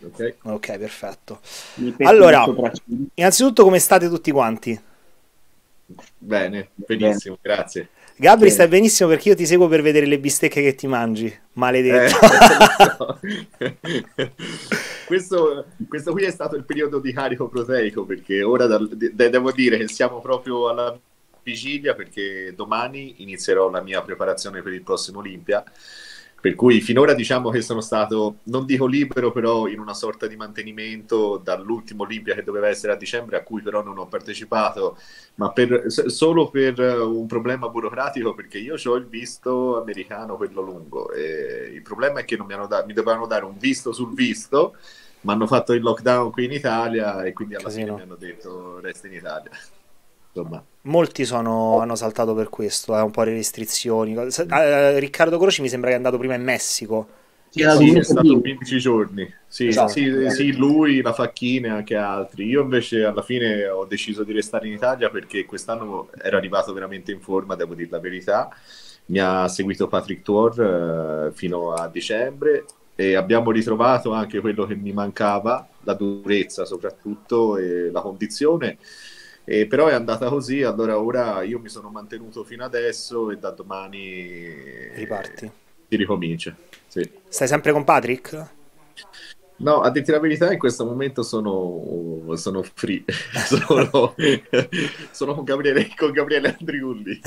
Ok? Ok, perfetto. Mi petto il Allora, sopracciglio. innanzitutto come state tutti quanti? Bene, Bene, benissimo, grazie. Gabri, bene. stai benissimo perché io ti seguo per vedere le bistecche che ti mangi. Maledetto. Lo so. Questo qui è stato il periodo di carico proteico perché ora devo dire che siamo proprio alla vigilia perché domani inizierò la mia preparazione per il prossimo Olimpia. Per cui finora diciamo che sono stato, non dico libero, però in una sorta di mantenimento dall'ultimo Olimpia che doveva essere a dicembre, a cui però non ho partecipato, ma solo per un problema burocratico, perché io ho il visto americano, quello lungo. E il problema è che non mi dovevano dare un visto sul visto, ma hanno fatto il lockdown qui in Italia e quindi alla fine mi Casino. hanno detto resta in Italia. Insomma, Molti hanno saltato per questo, un po' le restrizioni. Riccardo Croci mi sembra che è andato prima in Messico. Sì, era un sì, è mese stato prima. 15 giorni. Sì, Esatto. sì, sì, lui, la Facchina e anche altri. Io invece alla fine ho deciso di restare in Italia perché quest'anno ero arrivato veramente in forma, devo dire la verità. Mi ha seguito Patrick Tuor fino a dicembre e abbiamo ritrovato anche quello che mi mancava, la durezza soprattutto e la condizione. Però è andata così, allora ora io mi sono mantenuto fino adesso e da domani Riparti. si ricomincia. Sì. Stai sempre con Patrick? No, a dirti la verità, in questo momento sono free, sono, sono con Gabriele Andriulli.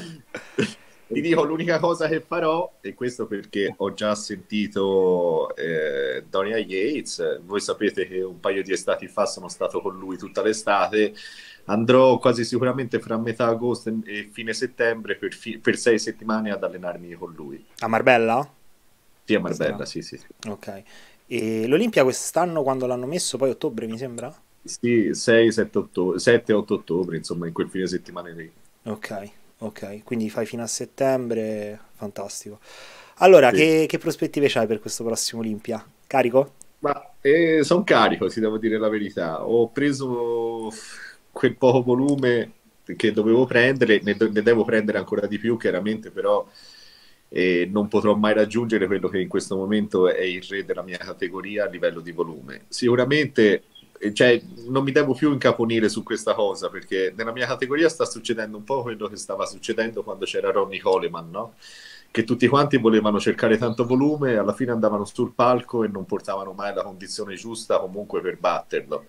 Ti dico l'unica cosa che farò, e questo perché ho già sentito Dorian Yates, voi sapete che un paio di estati fa sono stato con lui tutta l'estate, andrò quasi sicuramente fra metà agosto e fine settembre per 6 settimane ad allenarmi con lui. A Marbella? Sì, a Strano. Marbella, sì, sì. Ok. E l'Olimpia quest'anno quando l'hanno messo? Poi ottobre mi sembra? Sì, 6, 7, 7, 8 ottobre, insomma, in quel fine settimana lì. Ok, ok. Quindi fai fino a settembre. Fantastico. Allora, Sì. che prospettive c'hai per questo prossimo Olimpia? Carico? Ma sono carico, ti devo dire la verità. Ho preso quel poco volume che dovevo prendere, ne devo prendere ancora di più, chiaramente, però non potrò mai raggiungere quello che in questo momento è il re della mia categoria a livello di volume. Sicuramente, cioè, non mi devo più incaponire su questa cosa, perché nella mia categoria sta succedendo un po' quello che stava succedendo quando c'era Ronnie Coleman, no? Che tutti quanti volevano cercare tanto volume, alla fine andavano sul palco e non portavano mai la condizione giusta comunque per batterlo.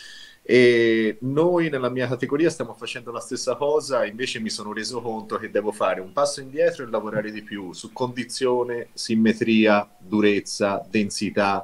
E noi nella mia categoria stiamo facendo la stessa cosa, invece mi sono reso conto che devo fare un passo indietro e lavorare di più su condizione, simmetria, durezza, densità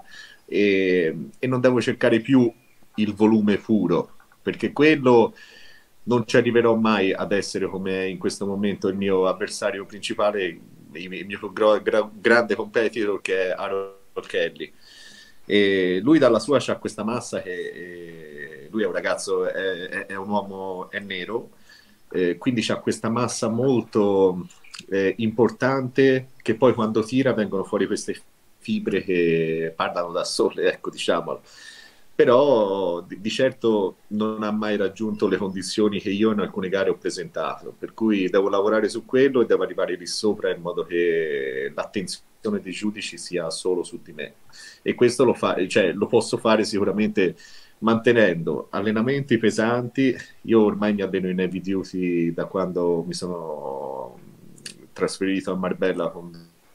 e non devo cercare più il volume puro, perché quello non ci arriverò mai ad essere come è in questo momento il mio avversario principale, il mio più grande competitor che è Harold Kelly. E lui dalla sua c'ha questa massa che lui è un ragazzo, è un uomo, è nero, quindi c'ha questa massa molto importante che poi quando tira vengono fuori queste fibre che parlano da sole, ecco, diciamolo. Però di certo non ha mai raggiunto le condizioni che io in alcune gare ho presentato, per cui devo lavorare su quello e devo arrivare lì sopra in modo che l'attenzione dei giudici sia solo su di me. E questo cioè, lo posso fare sicuramente mantenendo allenamenti pesanti. Io ormai mi alleno in heavy duty da quando mi sono trasferito a Marbella con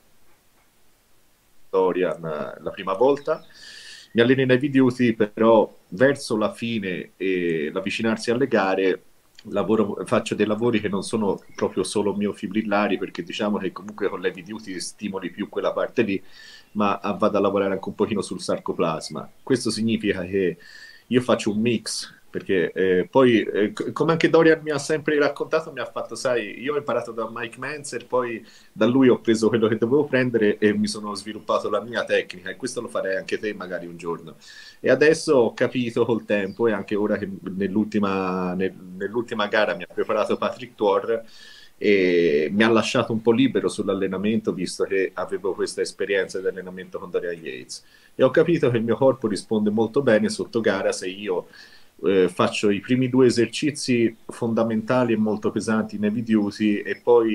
Dorian la prima volta. Mi alleno in heavy duty, però verso la fine e l'avvicinarsi alle gare faccio dei lavori che non sono proprio solo miofibillari, perché diciamo che comunque con l'heavy duty stimoli più quella parte lì, ma vado a lavorare anche un pochino sul sarcoplasma. Questo significa che io faccio un mix, perché poi, come anche Dorian mi ha sempre raccontato, mi ha fatto, sai, io ho imparato da Mike Menzer, poi da lui ho preso quello che dovevo prendere e mi sono sviluppato la mia tecnica e questo lo farei anche te magari un giorno. E adesso ho capito col tempo e anche ora che nell'ultima gara mi ha preparato Patrick Tuor e mi ha lasciato un po' libero sull'allenamento visto che avevo questa esperienza di allenamento con Dorian Yates e ho capito che il mio corpo risponde molto bene sotto gara se io faccio i primi due esercizi fondamentali e molto pesanti in heavy duty e poi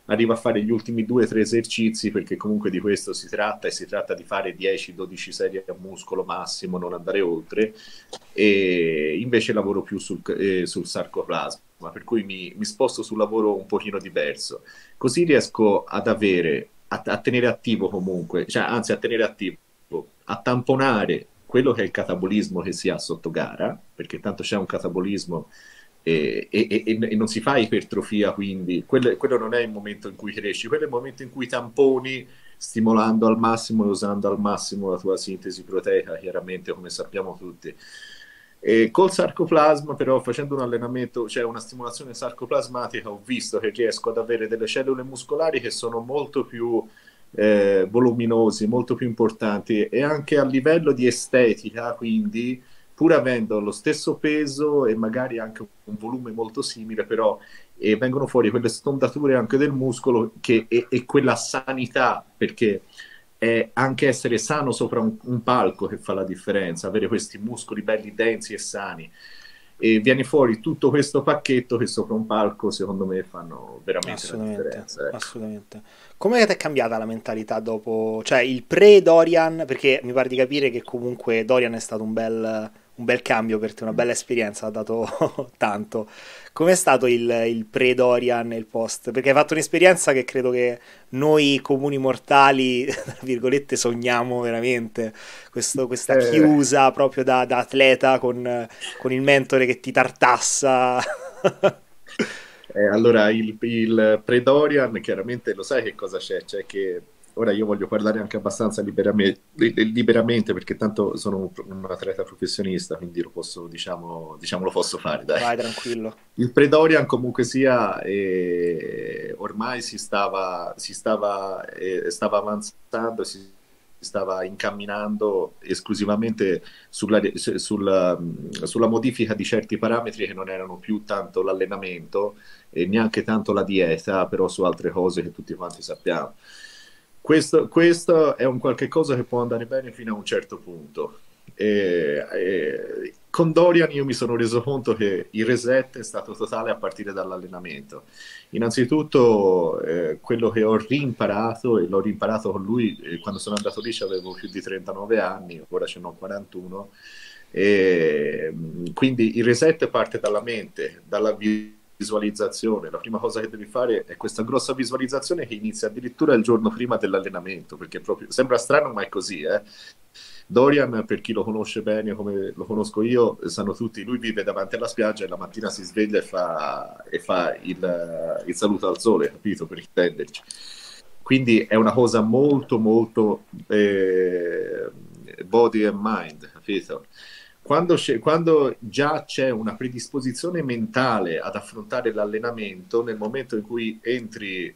arrivo a fare gli ultimi 2 o 3 esercizi, perché comunque di questo si tratta, e si tratta di fare 10-12 serie a muscolo massimo, non andare oltre, e invece lavoro più sul sarcoplasma, per cui mi sposto sul lavoro un pochino diverso. Così riesco ad avere, a tenere attivo comunque, cioè anzi a tenere attivo, a tamponare quello che è il catabolismo che si ha sotto gara, perché tanto c'è un catabolismo e non si fa ipertrofia, quindi quello non è il momento in cui cresci, quello è il momento in cui tamponi stimolando al massimo e usando al massimo la tua sintesi proteica, chiaramente come sappiamo tutti. E col sarcoplasma, però, facendo un allenamento, cioè una stimolazione sarcoplasmatica, ho visto che riesco ad avere delle cellule muscolari che sono molto più voluminosi, molto più importanti, e anche a livello di estetica, quindi pur avendo lo stesso peso e magari anche un volume molto simile, però vengono fuori quelle stondature anche del muscolo e quella sanità, perché è anche essere sano sopra un palco che fa la differenza, avere questi muscoli belli densi e sani. E viene fuori tutto questo pacchetto che sopra un palco, secondo me, fanno veramente la Assolutamente, differenza. Ecco. assolutamente. Come ti è cambiata la mentalità dopo, cioè il pre-Dorian? Perché mi pare di capire che comunque Dorian è stato un bel cambio per te, una bella esperienza, ha dato tanto. Com'è stato il pre-Dorian e il post? Perché hai fatto un'esperienza che credo che noi comuni mortali, tra virgolette, sogniamo veramente. Questa Eh, chiusa proprio da atleta con il mentore che ti tartassa. allora, il pre-Dorian, chiaramente lo sai che cosa c'è? C'è che ora io voglio parlare anche abbastanza liberamente, perché tanto sono un atleta professionista, quindi lo posso, diciamo, lo posso fare, dai. Vai tranquillo. Il pre-Dorian comunque sia, ormai stava avanzando, si stava incamminando esclusivamente sulla modifica di certi parametri che non erano più tanto l'allenamento e neanche tanto la dieta, però su altre cose che tutti quanti sappiamo. Questo è un qualche cosa che può andare bene fino a un certo punto. Con Dorian io mi sono reso conto che il reset è stato totale a partire dall'allenamento. Innanzitutto, quello che ho rimparato, e l'ho rimparato con lui, quando sono andato lì avevo più di 39 anni, ora ce n'ho 41, quindi il reset parte dalla mente, dalla visualizzazione. La prima cosa che devi fare è questa grossa visualizzazione che inizia addirittura il giorno prima dell'allenamento, perché proprio sembra strano, ma è così, eh. Dorian, per chi lo conosce bene come lo conosco io, sanno tutti, lui vive davanti alla spiaggia e la mattina si sveglia e fa il saluto al sole, capito? Per intenderci. Quindi è una cosa molto, molto body and mind, capito? Quando già c'è una predisposizione mentale ad affrontare l'allenamento, nel momento in cui entri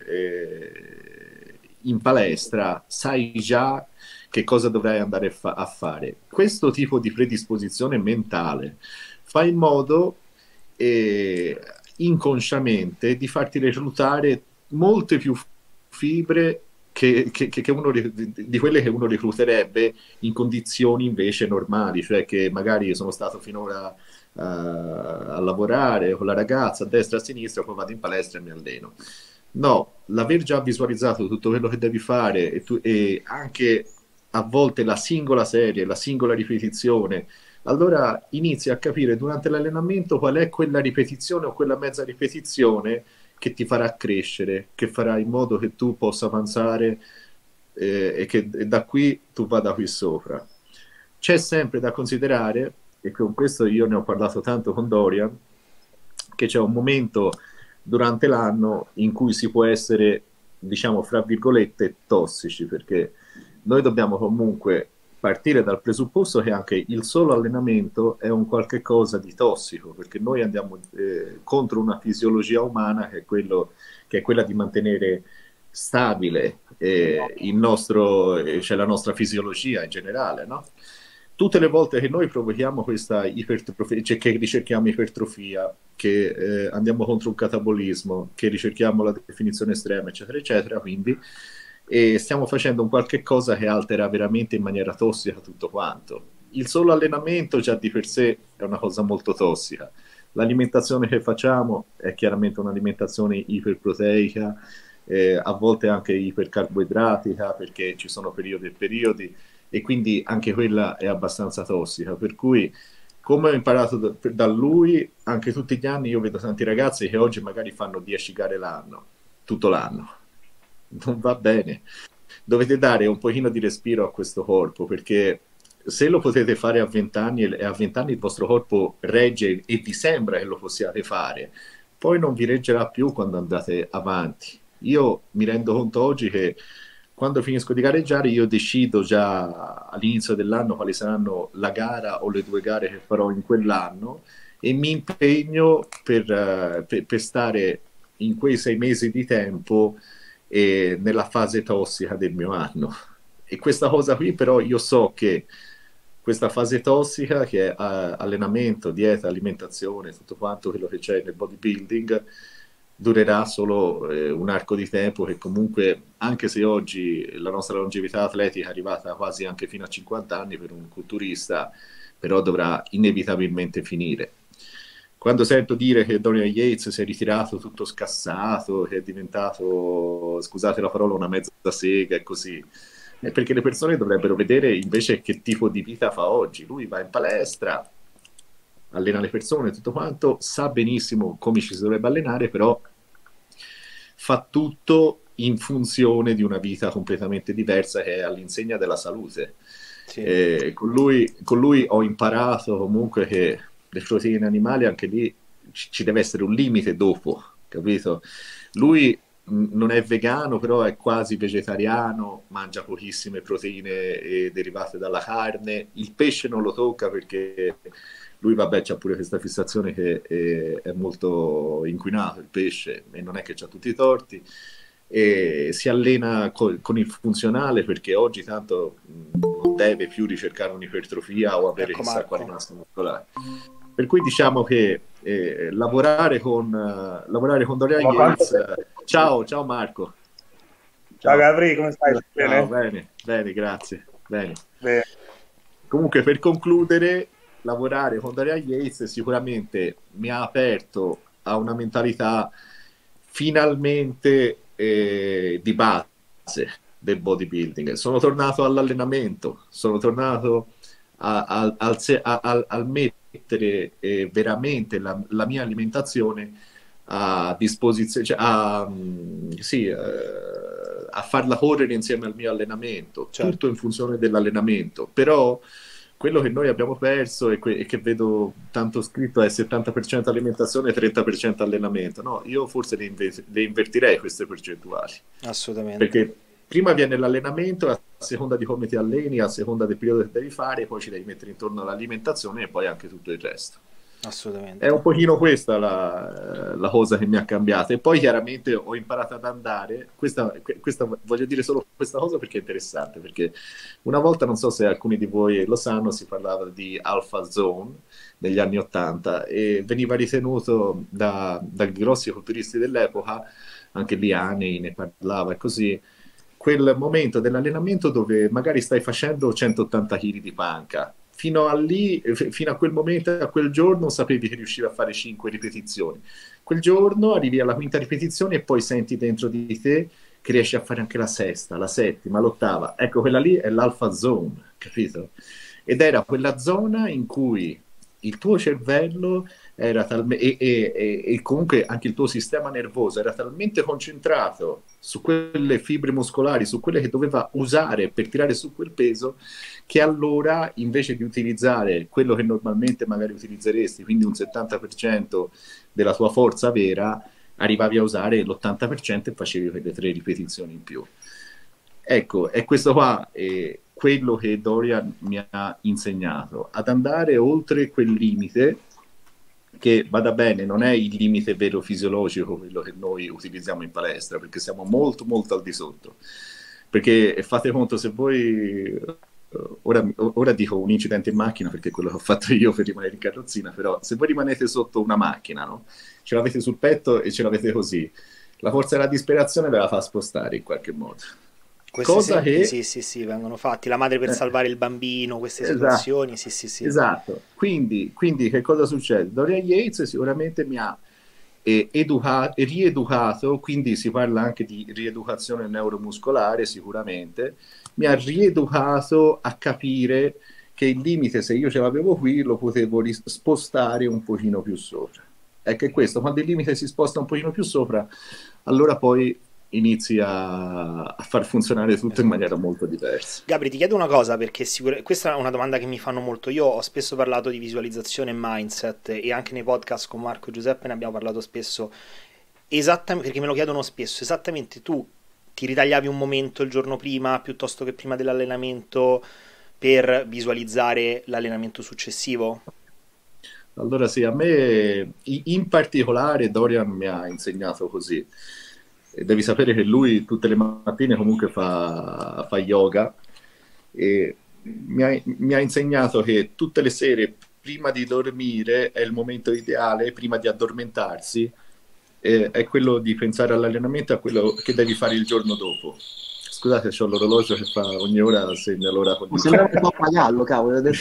in palestra, sai già che cosa dovrai andare a fare. Questo tipo di predisposizione mentale fa in modo eh, inconsciamente di farti reclutare molte più fibre che di quelle che uno recluterebbe in condizioni invece normali, cioè che magari sono stato finora a lavorare con la ragazza a destra e a sinistra, poi vado in palestra e mi alleno. No, l'aver già visualizzato tutto quello che devi fare e anche a volte la singola serie, la singola ripetizione, allora inizi a capire durante l'allenamento qual è quella ripetizione o quella mezza ripetizione che ti farà crescere, che farà in modo che tu possa avanzare e che da qui tu vada qui sopra. C'è sempre da considerare, e con questo io ne ho parlato tanto con Dorian, che c'è un momento durante l'anno in cui si può essere, diciamo, fra virgolette, tossici, perché noi dobbiamo comunque partire dal presupposto che anche il solo allenamento è un qualche cosa di tossico, perché noi andiamo contro una fisiologia umana che è quella di mantenere stabile cioè la nostra fisiologia in generale, no? Tutte le volte che noi provochiamo questa ipertrofia, cioè che ricerchiamo ipertrofia, che andiamo contro un catabolismo, che ricerchiamo la definizione estrema, eccetera, eccetera, quindi e stiamo facendo un qualche cosa che altera veramente in maniera tossica tutto quanto. Il solo allenamento già di per sé è una cosa molto tossica. L'alimentazione che facciamo è chiaramente un'alimentazione iperproteica, a volte anche ipercarboidratica, perché ci sono periodi e periodi, e quindi anche quella è abbastanza tossica. Per cui, come ho imparato da lui, anche tutti gli anni io vedo tanti ragazzi che oggi magari fanno 10 gare l'anno, tutto l'anno. Non va bene. Dovete dare un pochino di respiro a questo corpo, perché se lo potete fare a 20 anni e a 20 anni il vostro corpo regge e vi sembra che lo possiate fare, poi non vi reggerà più quando andate avanti. Io mi rendo conto oggi che quando finisco di gareggiare io decido già all'inizio dell'anno quali saranno la gara o le due gare che farò in quell'anno e mi impegno per stare in quei 6 mesi di tempo nella fase tossica del mio anno. E questa cosa qui però io so che questa fase tossica, che è allenamento, dieta, alimentazione, tutto quanto quello che c'è nel bodybuilding, durerà solo un arco di tempo che comunque, anche se oggi la nostra longevità atletica è arrivata quasi anche fino a 50 anni per un culturista, però dovrà inevitabilmente finire. Quando sento dire che Dorian Yates si è ritirato tutto scassato, che è diventato, scusate la parola, una mezza sega e così, è perché le persone dovrebbero vedere invece che tipo di vita fa oggi. Lui va in palestra, allena le persone, tutto quanto, sa benissimo come ci si dovrebbe allenare, però fa tutto in funzione di una vita completamente diversa che è all'insegna della salute. Sì. Con lui ho imparato comunque che le proteine animali anche lì ci deve essere un limite dopo, capito? Lui non è vegano, però è quasi vegetariano, mangia pochissime proteine derivate dalla carne. Il pesce non lo tocca perché lui, vabbè, c'ha pure questa fissazione che è molto inquinato il pesce e non è che c'ha tutti i torti. E si allena con il funzionale perché oggi tanto non deve più ricercare un'ipertrofia o avere Ecco chissà quale Marco. massa muscolare. Per cui diciamo che lavorare con Dorian Ma quanto Yates. tempo? Ciao, ciao Marco. Ciao Ciao. Gabri, come stai? Ciao, Bene? bene, bene, grazie. Bene. Bene. Comunque, per concludere, lavorare con Dorian Yates sicuramente mi ha aperto a una mentalità finalmente di base del bodybuilding. Sono tornato all'allenamento, sono tornato al mettere veramente la mia alimentazione a disposizione, cioè sì, a farla correre insieme al mio allenamento, Certo. tutto in funzione dell'allenamento. Però quello che noi abbiamo perso e che vedo tanto scritto è 70% alimentazione e 30% allenamento. No, io forse le invertirei queste percentuali, Assolutamente. perché prima viene l'allenamento, a seconda di come ti alleni, a seconda del periodo che devi fare, poi ci devi mettere intorno all'alimentazione e poi anche tutto il resto. È un Assolutamente. pochino questa la cosa che mi ha cambiato. E poi chiaramente ho imparato ad andare. Voglio dire solo questa cosa perché è interessante. Perché una volta, non so se alcuni di voi lo sanno, si parlava di Alpha Zone negli anni Ottanta e veniva ritenuto da grossi culturisti dell'epoca, anche Liani ne parlava e così, quel momento dell'allenamento dove magari stai facendo 180 kg di panca. Fino a lì, fino a quel momento, a quel giorno, sapevi che riuscivi a fare 5 ripetizioni. Quel giorno arrivi alla quinta ripetizione e poi senti dentro di te che riesci a fare anche la sesta, la settima, l'ottava. Ecco, quella lì è l'alpha zone, capito? Ed era quella zona in cui il tuo cervello era talmente e comunque anche il tuo sistema nervoso era talmente concentrato su quelle fibre muscolari, su quelle che doveva usare per tirare su quel peso, che allora invece di utilizzare quello che normalmente magari utilizzeresti, quindi un 70% della tua forza vera, arrivavi a usare l'80% e facevi quelle 3 ripetizioni in più. Ecco, è questo qua quello che Dorian mi ha insegnato, ad andare oltre quel limite che, vada bene, non è il limite vero fisiologico quello che noi utilizziamo in palestra, perché siamo molto molto al di sotto. Perché fate conto, se voi ora dico un incidente in macchina perché è quello che ho fatto io per rimanere in carrozzina, però se voi rimanete sotto una macchina, no? Ce l'avete sul petto e ce l'avete così, la forza della disperazione ve la fa spostare in qualche modo. Questi Cosa esempi che sì, sì, sì, vengono fatti. La madre per eh, salvare il bambino, queste esatto, situazioni, sì, sì, sì. esatto. Quindi che cosa succede? Dorian Yates sicuramente mi ha rieducato, quindi si parla anche di rieducazione neuromuscolare sicuramente, mi ha rieducato a capire che il limite, se io ce l'avevo qui, lo potevo spostare un pochino più sopra. Ecco, è questo, quando il limite si sposta un pochino più sopra, allora poi inizi a far funzionare tutto in maniera molto diversa. Gabri, ti chiedo una cosa perché questa è una domanda che mi fanno molto. Io ho spesso parlato di visualizzazione e mindset e anche nei podcast con Marco e Giuseppe ne abbiamo parlato spesso. Esattamente, perché me lo chiedono spesso, esattamente tu ti ritagliavi un momento il giorno prima piuttosto che prima dell'allenamento per visualizzare l'allenamento successivo? Allora sì, a me in particolare Dorian mi ha insegnato così. E devi sapere che lui tutte le mattine comunque fa yoga e mi ha insegnato che tutte le sere prima di dormire è il momento ideale, prima di addormentarsi, è quello di pensare all'allenamento, a quello che devi fare il giorno dopo. Scusate, c'ho l'orologio che fa ogni ora segna l'ora con Mi il sembra un pappagallo, cavolo, del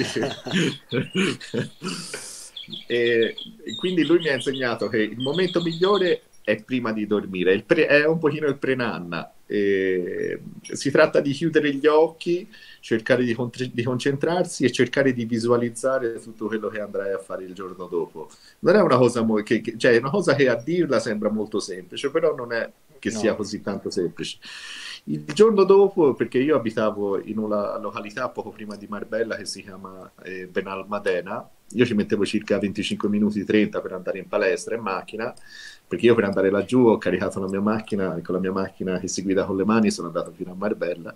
e quindi lui mi ha insegnato che il momento migliore è prima di dormire, è un pochino il pre-nanna. Si tratta di chiudere gli occhi, cercare di concentrarsi e cercare di visualizzare tutto quello che andrai a fare il giorno dopo. Non è una cosa, cioè, è una cosa che a dirla sembra molto semplice, però non è che sia così tanto semplice. Il giorno dopo, perché io abitavo in una località poco prima di Marbella che si chiama Benalmadena, io ci mettevo circa 25 minuti 30 per andare in palestra in macchina, perché io per andare laggiù ho caricato la mia macchina e con la mia macchina che si guida con le mani sono andato fino a Marbella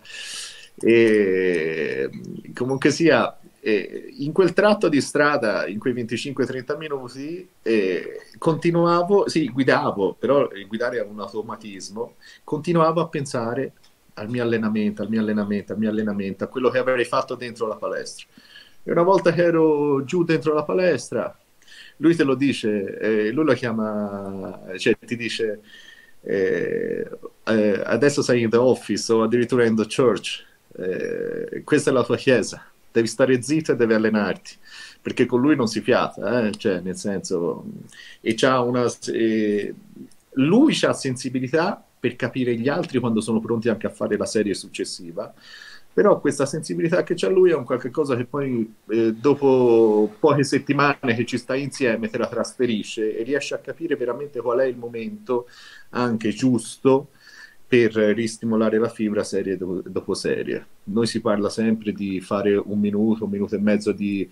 e comunque sia in quel tratto di strada in quei 25-30 minuti continuavo, sì, guidavo, però guidare è un automatismo, continuavo a pensare al mio allenamento, al mio allenamento, al mio allenamento, a quello che avrei fatto dentro la palestra. E una volta che ero giù dentro la palestra, lui te lo dice, lui lo chiama, cioè ti dice adesso sei in the office o addirittura in the church, questa è la tua chiesa, devi stare zitto e devi allenarti, perché con lui non si fiata, cioè nel senso, e c'ha lui ha sensibilità per capire gli altri quando sono pronti anche a fare la serie successiva, però questa sensibilità che c'ha lui è un qualche cosa che poi dopo poche settimane che ci stai insieme te la trasferisce e riesce a capire veramente qual è il momento anche giusto per ristimolare la fibra serie dopo serie. Noi si parla sempre di fare un minuto e mezzo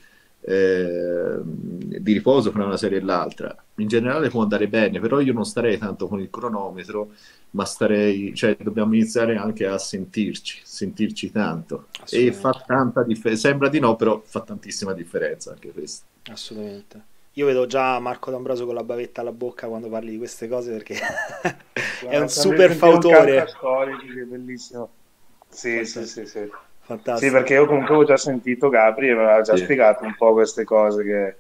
di riposo fra una serie e l'altra. In generale può andare bene, però io non starei tanto con il cronometro, ma cioè dobbiamo iniziare anche a sentirci tanto. E fa tanta differenza, sembra di no, però fa tantissima differenza anche questo. Assolutamente. Io vedo già Marco D'Ambrosio con la bavetta alla bocca quando parli di queste cose perché è un super fautore. Storici, è bellissimo. Sì, Fantastico. sì. Fantastico. Sì, perché io comunque avevo già sentito Gabri e mi aveva già spiegato un po' queste cose che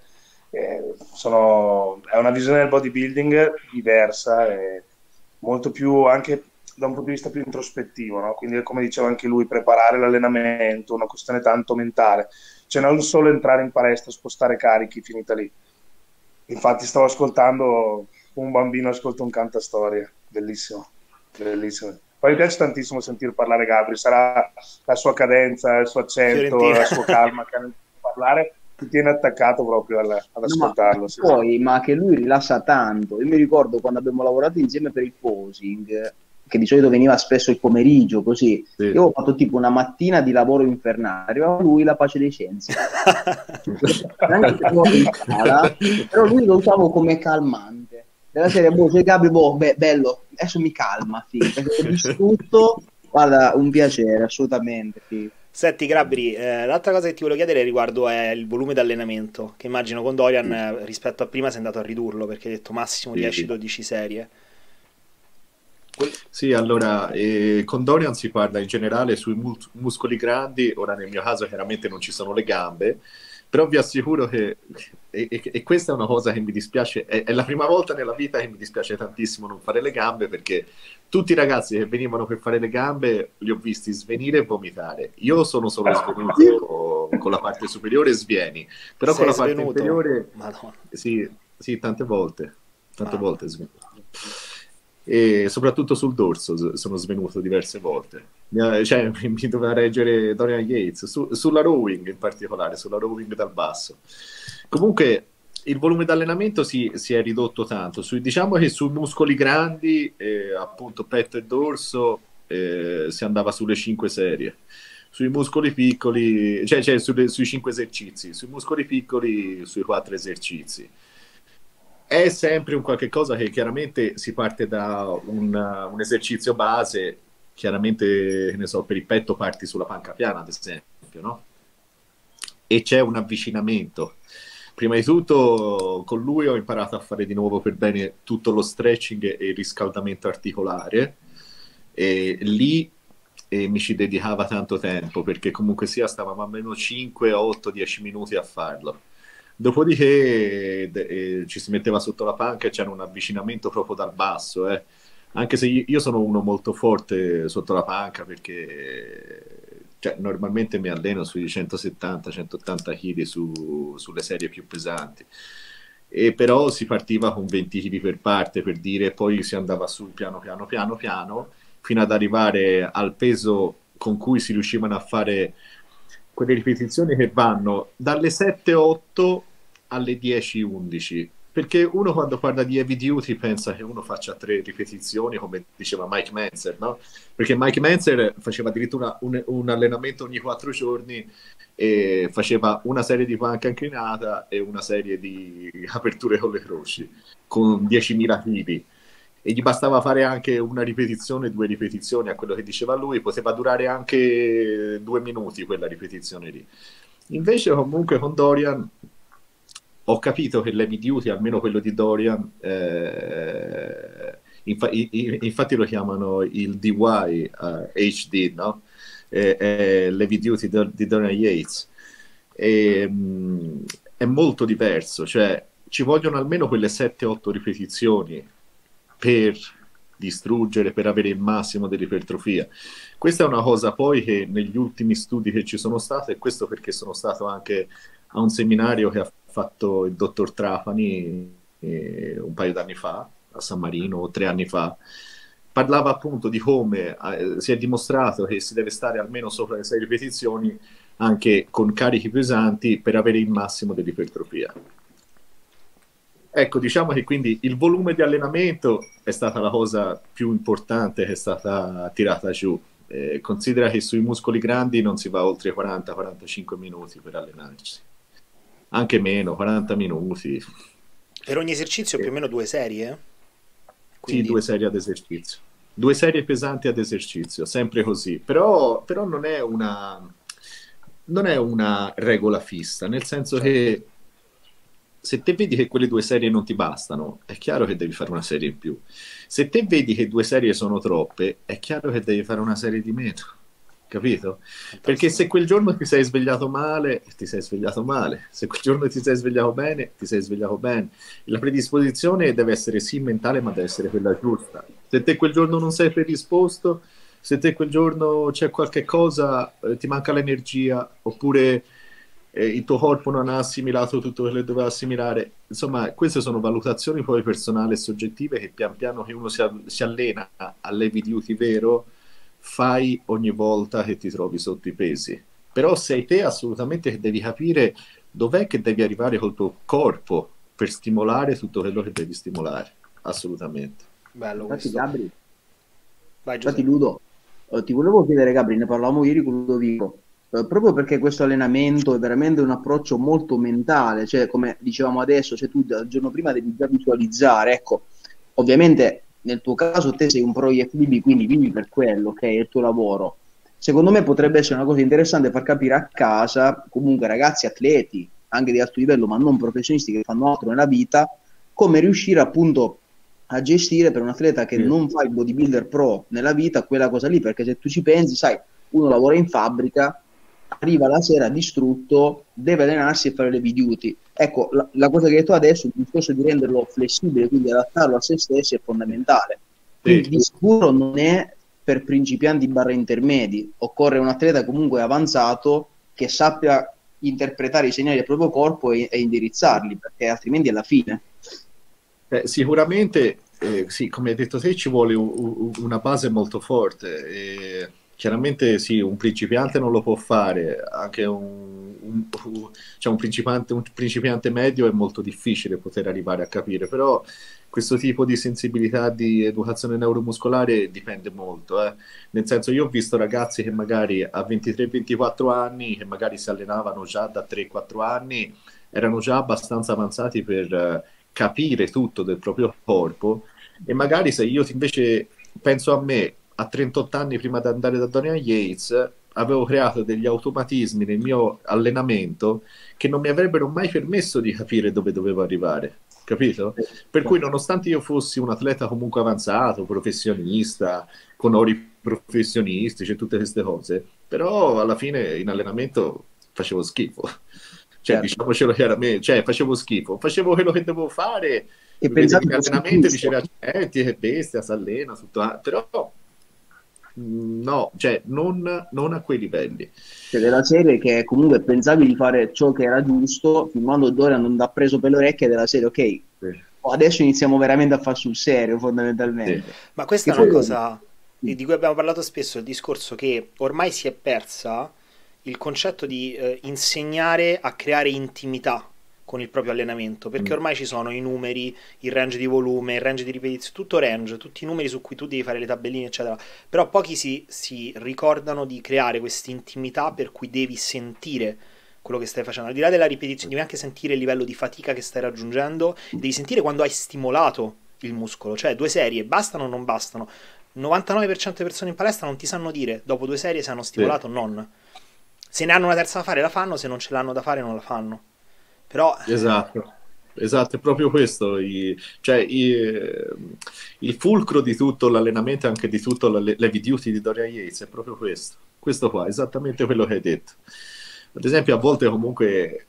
è una visione del bodybuilding diversa e molto più anche da un punto di vista più introspettivo, no? Quindi come diceva anche lui, preparare l'allenamento, una questione tanto mentale, cioè non solo entrare in palestra, spostare carichi, finita lì. Infatti stavo ascoltando un bambino ascolta un cantastorie, bellissimo, bellissimo. Poi mi piace tantissimo sentir parlare Gabri, sarà la sua cadenza, il suo accento, Fiorentina. la sua calma che nel parlare ti tiene attaccato proprio ad ascoltarlo. Ma, sì. poi, ma che lui rilassa tanto. Io mi ricordo quando abbiamo lavorato insieme per il posing, che di solito veniva spesso il pomeriggio, così. Sì. Io ho fatto tipo una mattina di lavoro infernale, arrivava lui la pace dei sensi. Anche se ero in sala, però lui lo usavo come calmante. Della serie, c'è Gabri, bello, adesso mi calma, perché ho distrutto, guarda, un piacere, assolutamente, figo. Senti Gabri, l'altra cosa che ti volevo chiedere riguardo è il volume d'allenamento, che immagino con Dorian rispetto a prima sei andato a ridurlo, perché hai detto massimo 10-12 serie. Sì, allora, con Dorian si parla in generale sui muscoli grandi, ora nel mio caso chiaramente non ci sono le gambe, però vi assicuro che, e questa è una cosa che mi dispiace, è la prima volta nella vita che mi dispiace tantissimo non fare le gambe, perché tutti i ragazzi che venivano per fare le gambe li ho visti svenire e vomitare. Io sono solo svenuto con la parte superiore svieni, però Sei con la parte svenuto? inferiore Madonna. sì, tante volte. tante volte svenuto. E soprattutto sul dorso sono svenuto diverse volte. Cioè, mi doveva reggere Dorian Yates, sulla rowing in particolare, sulla rowing dal basso. Comunque il volume d'allenamento si è ridotto tanto. Diciamo che sui muscoli grandi, appunto petto e dorso, si andava sulle 5 serie. Sui muscoli piccoli, cioè sui 5 esercizi, sui muscoli piccoli, sui 4 esercizi. È sempre un qualche cosa che chiaramente si parte da un esercizio base, chiaramente, ne so, per il petto parti sulla panca piana, ad esempio, no? E c'è un avvicinamento. Prima di tutto con lui ho imparato a fare di nuovo per bene tutto lo stretching e il riscaldamento articolare, e lì mi ci dedicava tanto tempo, perché comunque sia stavamo almeno 5, 8, 10 minuti a farlo. Dopodiché ci si metteva sotto la panca e c'era un avvicinamento proprio dal basso, anche se io sono uno molto forte sotto la panca, perché cioè, normalmente mi alleno sui 170-180 kg sulle serie più pesanti, e però si partiva con 20 kg per parte, per dire, poi si andava su piano piano fino ad arrivare al peso con cui si riuscivano a fare quelle ripetizioni che vanno dalle 7-8 alle 10-11, perché uno quando parla di heavy duty pensa che uno faccia 3 ripetizioni, come diceva Mike Mentzer, no? Perché Mike Mentzer faceva addirittura un allenamento ogni 4 giorni e faceva una serie di panca inclinata e una serie di aperture con le croci con 10.000 kg, e gli bastava fare anche una ripetizione, 2 ripetizioni, a quello che diceva lui, poteva durare anche 2 minuti quella ripetizione lì. Invece comunque con Dorian ho capito che l'heavy duty, almeno quello di Dorian, infatti lo chiamano il DY HD, no? L'heavy duty di Dorian Yates, è molto diverso, cioè ci vogliono almeno quelle 7-8 ripetizioni per distruggere, per avere il massimo dell'ipertrofia. Questa è una cosa poi che negli ultimi studi che ci sono stati, e questo perché sono stato anche a un seminario che ha fatto il dottor Trapani un paio d'anni fa a San Marino, 3 anni fa, parlava appunto di come si è dimostrato che si deve stare almeno sopra le 6 ripetizioni anche con carichi pesanti per avere il massimo dell'ipertrofia. Ecco, diciamo che quindi il volume di allenamento è stata la cosa più importante che è stata tirata giù. Considera che sui muscoli grandi non si va oltre 40-45 minuti per allenarsi, anche meno, 40 minuti. Per ogni esercizio più o meno 2 serie? Quindi... Sì, 2 serie ad esercizio. 2 serie pesanti ad esercizio, sempre così. Però non è una regola fissa, nel senso che se te vedi che quelle 2 serie non ti bastano, è chiaro che devi fare una serie in più. Se te vedi che 2 serie sono troppe, è chiaro che devi fare una serie di meno. Capito? Perché se quel giorno ti sei svegliato male, ti sei svegliato male. Se quel giorno ti sei svegliato bene, ti sei svegliato bene. La predisposizione deve essere sì mentale, ma deve essere quella giusta. Se te quel giorno non sei predisposto, se te quel giorno c'è qualche cosa, ti manca l'energia, oppure il tuo corpo non ha assimilato tutto quello che doveva assimilare. Insomma, queste sono valutazioni poi personali e soggettive che pian piano che uno si allena all'heavy duty vero, fai ogni volta che ti trovi sotto i pesi. Però sei te assolutamente che devi capire dov'è che devi arrivare col tuo corpo per stimolare tutto quello che devi stimolare. Assolutamente. Bello. Infatti, Gabri, Vai, infatti Ludo, ti volevo chiedere, Gabri, ne parlavamo ieri con Ludovico, proprio perché questo allenamento è veramente un approccio molto mentale, cioè come dicevamo adesso, cioè tu dal giorno prima devi già visualizzare, ecco, ovviamente nel tuo caso te sei un pro IFBB, quindi vivi per quello, che è il tuo lavoro. Secondo me potrebbe essere una cosa interessante far capire a casa, comunque ragazzi atleti, anche di alto livello, ma non professionisti che fanno altro nella vita, come riuscire appunto a gestire per un atleta che non fa il bodybuilder pro nella vita quella cosa lì, perché se tu ci pensi, sai, uno lavora in fabbrica, arriva la sera distrutto, deve allenarsi e fare le duty. Ecco, la cosa che hai detto adesso, il discorso di renderlo flessibile, quindi adattarlo a se stessi, è fondamentale. Quindi di sicuro non è per principianti / intermedi, occorre un atleta comunque avanzato che sappia interpretare i segnali del proprio corpo e indirizzarli, perché altrimenti è la fine. Sicuramente, sì, come hai detto te, ci vuole una base molto forte. Chiaramente sì, un principiante non lo può fare, anche cioè un principiante medio è molto difficile poter arrivare a capire, però questo tipo di sensibilità di educazione neuromuscolare dipende molto, eh. Nel senso, io ho visto ragazzi che magari a 23-24 anni, che magari si allenavano già da 3-4 anni, erano già abbastanza avanzati per capire tutto del proprio corpo, e magari se io invece penso a me a 38 anni prima di andare da Dorian Yates, avevo creato degli automatismi nel mio allenamento che non mi avrebbero mai permesso di capire dove dovevo arrivare, capito? Per cui nonostante io fossi un atleta comunque avanzato, professionista, con ori professionistici e tutte queste cose, però alla fine in allenamento facevo schifo. Cioè, Certo. diciamocelo chiaramente, cioè, facevo schifo, facevo quello che dovevo fare, Che vedevi pensavi in fosse allenamento e giusto. dicevi, accidenti, che bestia, si allena, tutto, però no, cioè, non a quei livelli. Cioè, della serie che comunque pensavi di fare ciò che era giusto, fin quando Dorian non ti ha preso per le orecchie della serie, ok, Sì, adesso iniziamo veramente a far sul serio, sì. fondamentalmente. Ma questa Che è una poi... cosa di cui abbiamo parlato spesso, il discorso che ormai si è persa il concetto di insegnare a creare intimità con il proprio allenamento, perché Mm. ormai ci sono i numeri, il range di volume, il range di ripetizione, tutto range, tutti i numeri su cui tu devi fare le tabelline, eccetera. Però pochi si ricordano di creare questa intimità per cui devi sentire quello che stai facendo. Al di là della ripetizione, devi anche sentire il livello di fatica che stai raggiungendo, devi sentire quando hai stimolato il muscolo, cioè 2 serie bastano o non bastano. 99% delle persone in palestra non ti sanno dire dopo 2 serie se hanno Sì. stimolato o non. Se ne hanno una terza da fare la fanno, se non ce l'hanno da fare non la fanno. Però Esatto, esatto, è proprio questo, cioè, il fulcro di tutto l'allenamento e anche di tutto l'heavy duty di Dorian Yates è proprio questo qua, esattamente quello che hai detto. Ad esempio, a volte comunque,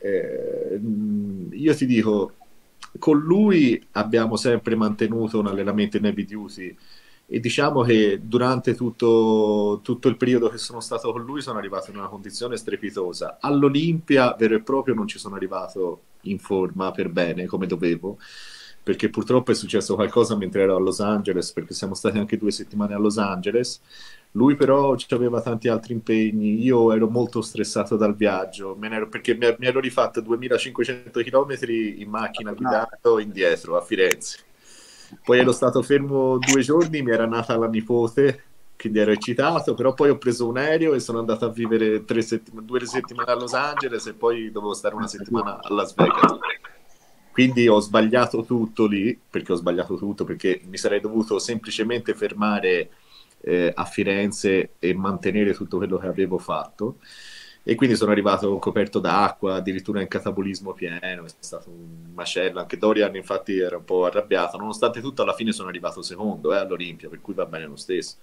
io ti dico, con lui abbiamo sempre mantenuto un allenamento in heavy duty, e diciamo che durante tutto il periodo che sono stato con lui sono arrivato in una condizione strepitosa. All'Olimpia, vero e proprio, non ci sono arrivato in forma per bene come dovevo, perché purtroppo è successo qualcosa mentre ero a Los Angeles, perché siamo stati anche 2 settimane a Los Angeles. Lui però aveva tanti altri impegni, io ero molto stressato dal viaggio, perché mi ero rifatto 2500 km in macchina No, guidando indietro a Firenze. Poi ero stato fermo 2 giorni, mi era nata la nipote, quindi ero eccitato, però poi ho preso un aereo e sono andato a vivere 2 settimane a Los Angeles e poi dovevo stare una settimana a Las Vegas. Quindi ho sbagliato tutto lì, perché ho sbagliato tutto, perché mi sarei dovuto semplicemente fermare a Firenze e mantenere tutto quello che avevo fatto. E quindi sono arrivato coperto d'acqua, addirittura in catabolismo pieno, è stato un macello. Anche Dorian infatti era un po' arrabbiato, nonostante tutto alla fine sono arrivato secondo all'Olimpia, per cui va bene lo stesso.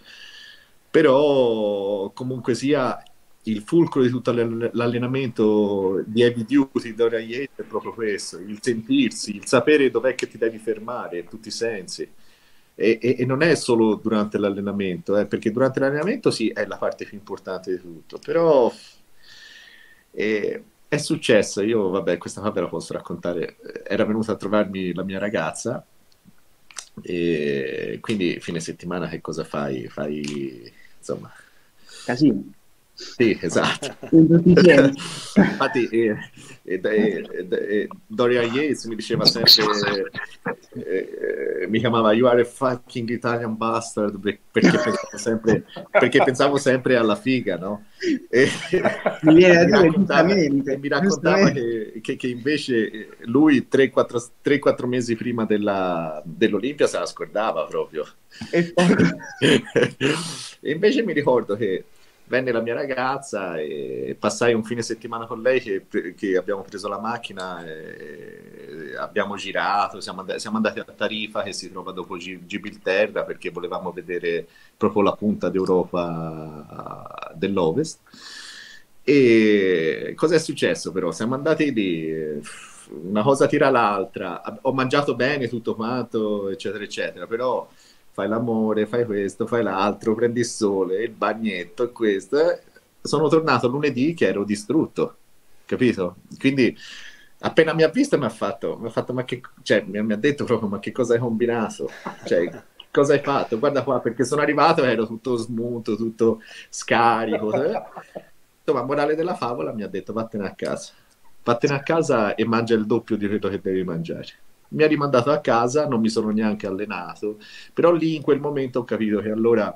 Però comunque sia, il fulcro di tutto l'allenamento di heavy duty di Dorian Yates è proprio questo, il sentirsi, il sapere dov'è che ti devi fermare in tutti i sensi. E non è solo durante l'allenamento, perché durante l'allenamento sì, è la parte più importante di tutto, però è successo, io vabbè, questa qua ve la posso raccontare, era venuta a trovarmi la mia ragazza, e quindi fine settimana che cosa fai? Fai, insomma, casino. sì, esatto. In tutti i sensi. Infatti, Dorian Yates mi diceva sempre, mi chiamava You are a fucking Italian bastard, perché pensavo sempre alla figa, no? E, Mi viene da mi dire raccontava, giustamente, mi raccontava giustamente. che invece lui 3-4 mesi prima dell'Olimpia se la scordava proprio. E poi... E invece mi ricordo che venne la mia ragazza e passai un fine settimana con lei che abbiamo preso la macchina e abbiamo girato, siamo andati a Tarifa che si trova dopo Gibilterra perché volevamo vedere proprio la punta d'Europa dell'Ovest. E cosa è successo però? Siamo andati lì, una cosa tira l'altra, ho mangiato bene tutto quanto, eccetera, eccetera, però fai l'amore, fai questo, fai l'altro, prendi il sole, il bagnetto e questo. Sono tornato lunedì che ero distrutto, capito? Quindi appena mi ha visto mi ha fatto, ma che, cioè, mi ha detto proprio, ma che cosa hai combinato? Cioè, cosa hai fatto? Guarda qua, perché sono arrivato e ero tutto smunto, tutto scarico. Insomma, morale della favola, mi ha detto, vattene a casa. Vattene a casa e mangia il doppio di quello che devi mangiare. Mi ha rimandato a casa, non mi sono neanche allenato, però lì in quel momento ho capito che allora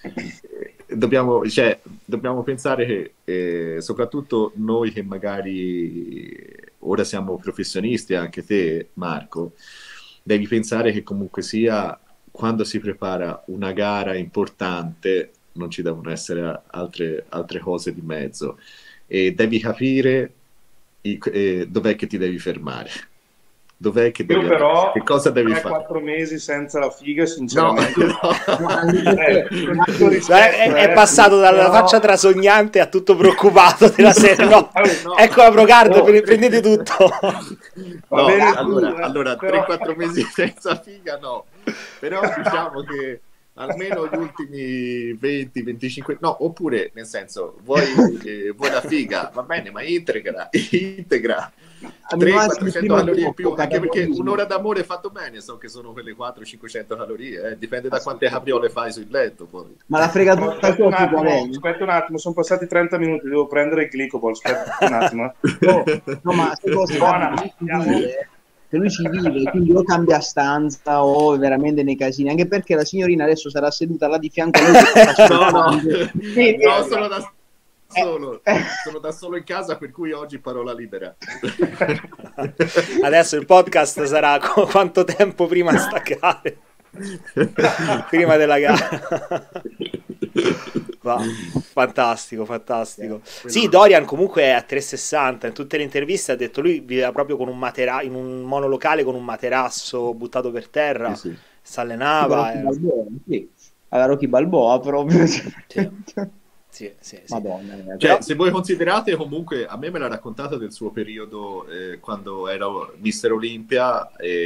dobbiamo pensare che soprattutto noi che magari ora siamo professionisti, anche te Marco, devi pensare che comunque sia quando si prepara una gara importante non ci devono essere altre cose di mezzo e devi capire dov'è che ti devi fermare. Dov'è che Io devi però che cosa devi fare? 3-4 mesi senza la figa, No, sinceramente. no. Con tutto rispetto, È passato dalla però- faccia trasognante a tutto preoccupato della serie. No, No. ecco la Procard, No. prendete tutto. Va No, bene, allora però- 3-4 mesi senza figa no, però diciamo che almeno gli ultimi 20-25, no, oppure nel senso, vuoi la figa, va bene, ma integra 300-400 calorie in più, anche perché un'ora d'amore fatto bene, so che sono quelle 400-500 calorie, dipende da quante capriole fai sul letto poi. Ma la fregatura Aspetta un attimo, qual è? aspetta un attimo, sono passati 30 minuti, devo prendere il glicoball, aspetta un attimo. No, ma se cose Buona, che lui ci vive, quindi o cambia stanza o veramente nei casini, anche perché la signorina adesso sarà seduta là di fianco a lui. No, sono da solo in casa, per cui oggi parola libera. Adesso il podcast sarà quanto tempo prima staccare. Prima della gara. Va, fantastico. Sì, Dorian comunque è a 360. In tutte le interviste ha detto lui viveva proprio con in un monolocale con un materasso buttato per terra. Sì. Si allenava. Sì. Alla Rocky Balboa proprio. Sì. Madonna, ragazzi. Cioè, se voi considerate, comunque a me me l'ha raccontato del suo periodo quando era Mister Olimpia,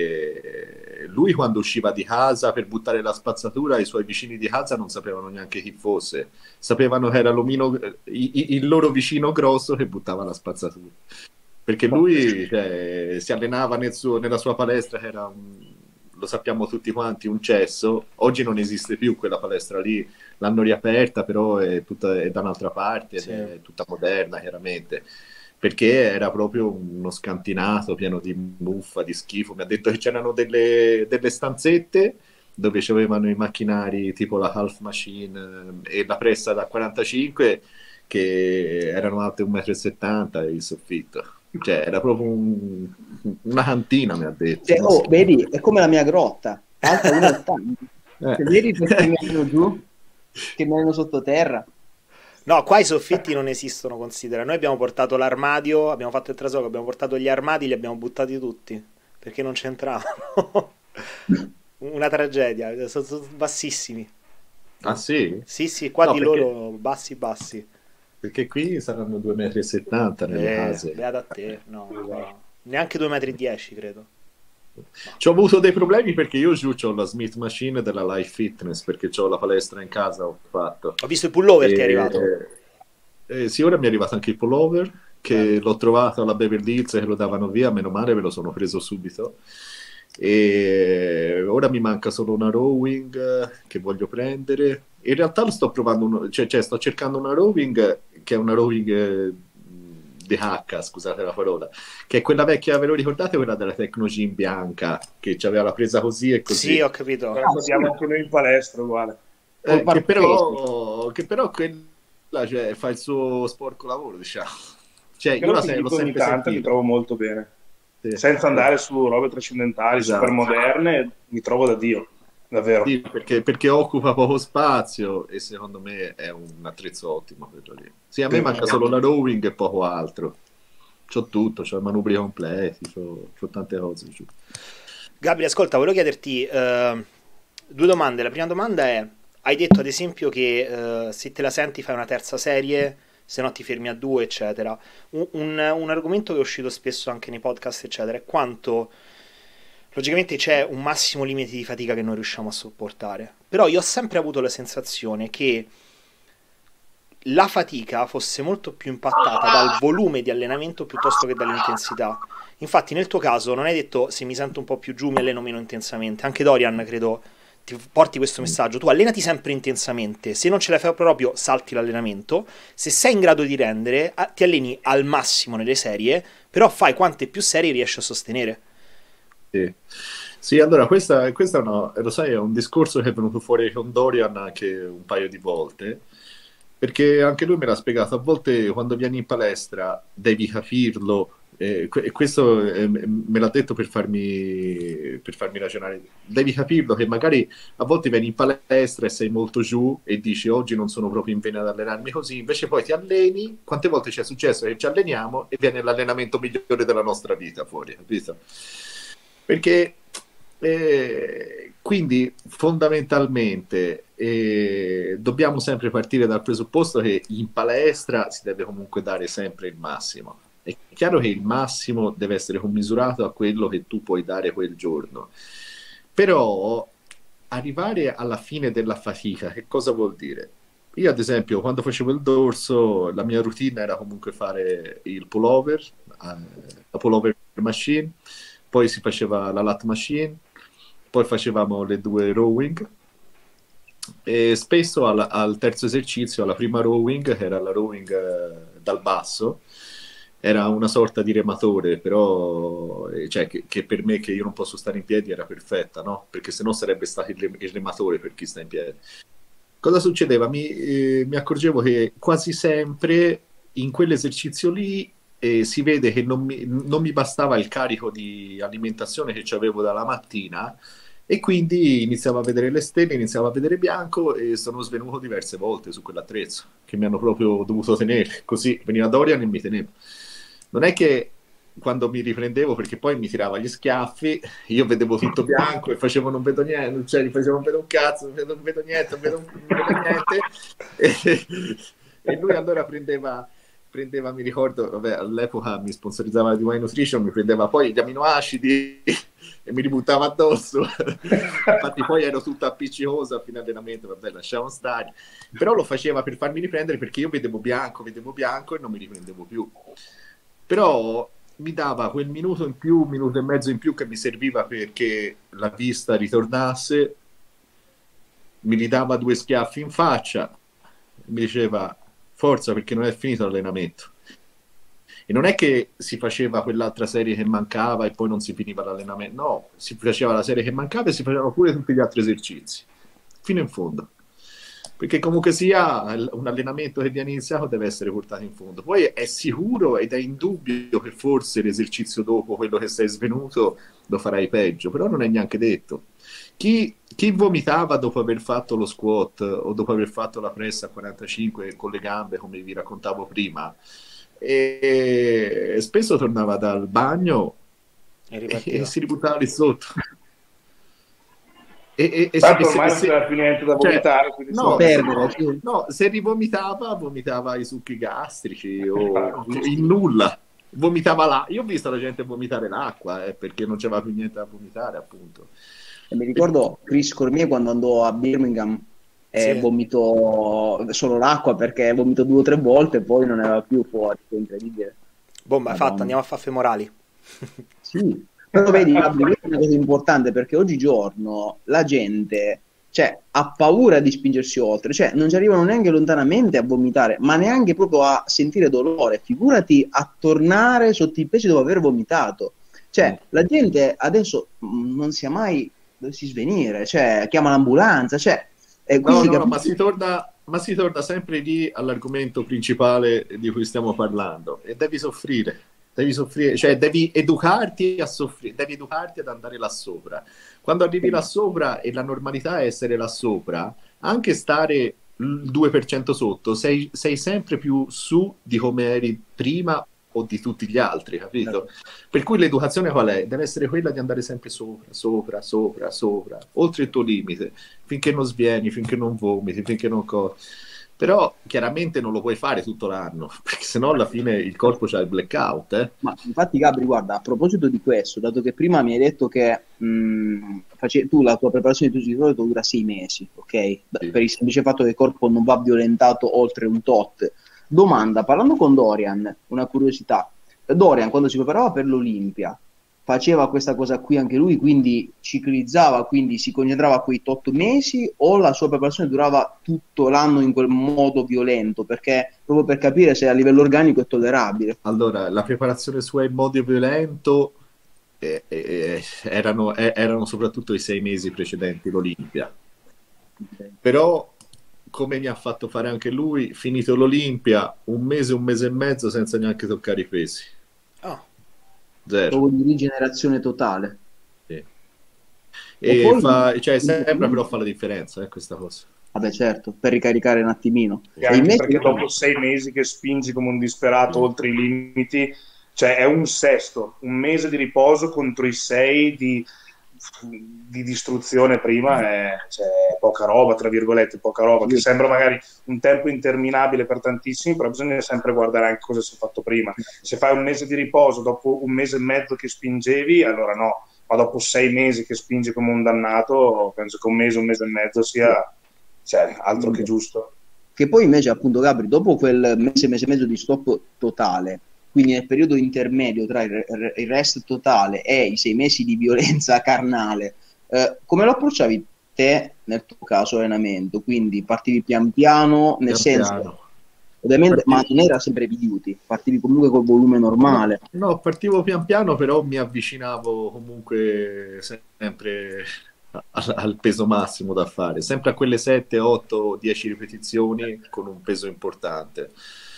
lui quando usciva di casa per buttare la spazzatura, i suoi vicini di casa non sapevano neanche chi fosse, sapevano che era il loro vicino grosso che buttava la spazzatura, perché lui si allenava nella sua palestra che era lo sappiamo tutti quanti, un cesso. Oggi non esiste più quella palestra lì, l'hanno riaperta, però è da un'altra parte, Sì. è tutta moderna chiaramente, perché era proprio uno scantinato pieno di muffa, di schifo. Mi ha detto che c'erano delle stanzette dove c'avevano i macchinari tipo la half machine e la pressa da 45 che erano alte 1,70 m il soffitto. Cioè, era proprio una cantina, mi ha detto. Cioè, vedi, è come la mia grotta, alta 1,80. Se vedi perché mi hanno giù, che mi hanno sottoterra. No, qua i soffitti non esistono, considera. Noi abbiamo portato l'armadio, abbiamo fatto il trasloco, abbiamo portato gli armadi, li abbiamo buttati tutti, perché non c'entravano. Una tragedia, sono bassissimi. Ah sì? Sì, qua No, di perché- loro bassi. Perché qui saranno 2,70 m nelle case. Beata a te, no. Neanche 2,10 m, credo. Ci ho avuto dei problemi perché io giù ho la Smith Machine della Life Fitness, perché ho la palestra in casa, ho fatto. Ho visto il pullover che è arrivato. Sì, ora mi è arrivato anche il pullover, che l'ho trovato alla Beverly Hills e che lo davano via, meno male me lo sono preso subito. E ora mi manca solo una rowing che voglio prendere. In realtà lo sto provando, sto cercando una rowing che è una rowing di H, scusate la parola, che è quella vecchia, ve lo ricordate, quella della Tecnogym bianca che aveva la presa così e così. Sì, ho capito. La abbiamo anche noi in palestra, uguale. Che però quella fa il suo sporco lavoro, diciamo. Cioè, Però io ti l'ho dico, ogni sempre tanto mi sentito. trovo molto bene. Sì. Senza andare su robe trascendentali, Esatto. super moderne, mi trovo da Dio, davvero. Sì, perché occupa poco spazio e secondo me è un attrezzo ottimo quello lì. Sì, a me manca solo la rowing e poco altro. C'ho tutto, c'ho i manubri completi, c'ho tante cose giù. Gabri, ascolta, volevo chiederti due domande. La prima domanda è: hai detto ad esempio che se te la senti fai una terza serie, se no ti fermi a 2, eccetera. Un argomento che è uscito spesso anche nei podcast, eccetera, è quanto logicamente c'è un massimo limite di fatica che non riusciamo a sopportare. Però io ho sempre avuto la sensazione che la fatica fosse molto più impattata dal volume di allenamento piuttosto che dall'intensità. Infatti nel tuo caso non hai detto se mi sento un po' più giù mi alleno meno intensamente, anche Dorian credo ti porti questo messaggio, tu allenati sempre intensamente, se non ce la fai proprio salti l'allenamento, se sei in grado di rendere ti alleni al massimo nelle serie, però fai quante più serie riesci a sostenere. Sì. Sì, allora questa lo sai, è un discorso che è venuto fuori con Dorian anche un paio di volte, perché anche lui me l'ha spiegato, a volte quando vieni in palestra devi capirlo, e questo me l'ha detto per farmi ragionare, devi capirlo che magari a volte vieni in palestra e sei molto giù e dici oggi non sono proprio in vena ad allenarmi così, invece poi ti alleni, quante volte ci è successo che ci alleniamo e viene l'allenamento migliore della nostra vita fuori, capito? Perché quindi fondamentalmente dobbiamo sempre partire dal presupposto che in palestra si deve comunque dare sempre il massimo. È chiaro che il massimo deve essere commisurato a quello che tu puoi dare quel giorno, però arrivare alla fine della fatica, che cosa vuol dire? Io ad esempio quando facevo il dorso la mia routine era comunque fare il pullover, la pullover machine, poi si faceva la lat machine, poi facevamo le 2 rowing e spesso al terzo esercizio, alla prima rowing, che era la rowing dal basso, era una sorta di rematore, però cioè, che per me che io non posso stare in piedi era perfetta, no? Perché sennò sarebbe stato il rematore per chi sta in piedi. Cosa succedeva? Mi accorgevo che quasi sempre in quell'esercizio lì si vede che non mi bastava il carico di alimentazione che avevo dalla mattina e quindi iniziavo a vedere le stelle, iniziavo a vedere bianco e sono svenuto diverse volte su quell'attrezzo che mi hanno proprio dovuto tenere. Così veniva Dorian e mi teneva. Non è che quando mi riprendevo, perché poi mi tirava gli schiaffi, io vedevo tutto bianco e facevo non vedo niente, cioè gli facevo non vedo un cazzo, non vedo niente, non vedo niente. E lui allora prendeva, mi ricordo, vabbè, all'epoca mi sponsorizzava la Divine Nutrition, mi prendeva poi gli aminoacidi e mi ributtava addosso. Infatti poi ero tutto appiccicoso a fine allenamento, vabbè, lasciamo stare. Però lo faceva per farmi riprendere perché io vedevo bianco e non mi riprendevo più. Però mi dava quel minuto in più, minuto e mezzo in più che mi serviva perché la vista ritornasse, mi ridava 2 schiaffi in faccia, mi diceva forza perché non è finito l'allenamento. E non è che si faceva quell'altra serie che mancava e poi non si finiva l'allenamento, no, si faceva la serie che mancava e si facevano pure tutti gli altri esercizi, fino in fondo. Perché comunque sia un allenamento che viene iniziato deve essere portato in fondo. Poi è sicuro ed è indubbio che forse l'esercizio dopo quello che sei svenuto lo farai peggio, però non è neanche detto. Chi vomitava dopo aver fatto lo squat o dopo aver fatto la press a 45 con le gambe, come vi raccontavo prima, e spesso tornava dal bagno e si ributtava lì sotto. Tanto ormai non c'era più niente da vomitare, quindi no, se vomitava i succhi gastrici o in nulla, vomitava là. Io ho visto la gente vomitare l'acqua perché non c'era più niente da vomitare, appunto. E mi ricordo Chris Cormier quando andò a Birmingham e vomitò solo l'acqua perché vomitò 2 o 3 volte e poi non era più fuori, è incredibile. Bomba, è fatta, andiamo a fare femorali. Sì. Però vedi, è una cosa importante perché oggigiorno la gente ha paura di spingersi oltre, non ci arrivano neanche lontanamente a vomitare, ma neanche proprio a sentire dolore, figurati a tornare sotto i pesi dopo aver vomitato. La gente adesso non sa mai dove si svenire, chiama l'ambulanza, ma si torna sempre lì all'argomento principale di cui stiamo parlando e devi soffrire, devi educarti a soffrire, devi educarti ad andare là sopra. Quando arrivi là sopra e la normalità è essere là sopra, anche stare il 2% sotto, sei sempre più su di come eri prima o di tutti gli altri, capito? Per cui l'educazione qual è? Deve essere quella di andare sempre sopra, oltre il tuo limite, finché non svieni, finché non vomiti, finché non però chiaramente non lo puoi fare tutto l'anno, perché sennò alla fine il corpo c'ha il blackout. Ma infatti Gabri, guarda, a proposito di questo, dato che prima mi hai detto che tu la tua preparazione di solito dura 6 mesi, ok? Sì. Per il semplice fatto che il corpo non va violentato oltre un tot. Domanda, parlando con Dorian, una curiosità, Dorian, quando si preparava per l'Olimpia, faceva questa cosa qui anche lui, quindi ciclizzava, quindi si concentrava quei 8 mesi, o la sua preparazione durava tutto l'anno in quel modo violento, perché proprio per capire se a livello organico è tollerabile. Allora, la preparazione sua in modo violento erano soprattutto i 6 mesi precedenti l'Olimpia. Però, come mi ha fatto fare anche lui, finito l'Olimpia, un mese e mezzo senza neanche toccare i pesi. Oh. Zero. Proprio di rigenerazione totale. Sì. E E poi- cioè, sempre però fa la differenza, questa cosa. Vabbè, certo, per ricaricare un attimino. E E anche invece perché dopo 6 mesi che spingi come un disperato oltre i limiti, cioè è un sesto, un mese di riposo contro i 6 di distruzione prima cioè, è poca roba, tra virgolette, poca roba, che sembra magari un tempo interminabile per tantissimi, però bisogna sempre guardare anche cosa si è fatto prima. Se fai un mese di riposo dopo un mese e mezzo che spingevi, allora no, ma dopo 6 mesi che spingi come un dannato, penso che un mese e mezzo sia, cioè, altro che giusto. che poi invece appunto Gabri, dopo quel mese e mezzo di stop totale, quindi nel periodo intermedio tra il rest totale e i 6 mesi di violenza carnale, come lo approcciavi te nel tuo caso allenamento? Quindi partivi pian piano, nel Pian senso, piano. ovviamente, ma Partivo- non era sempre piduti, partivi comunque col volume normale. No, partivo pian piano, però mi avvicinavo comunque sempre al peso massimo da fare, sempre a quelle 7, 8, 10 ripetizioni con un peso importante.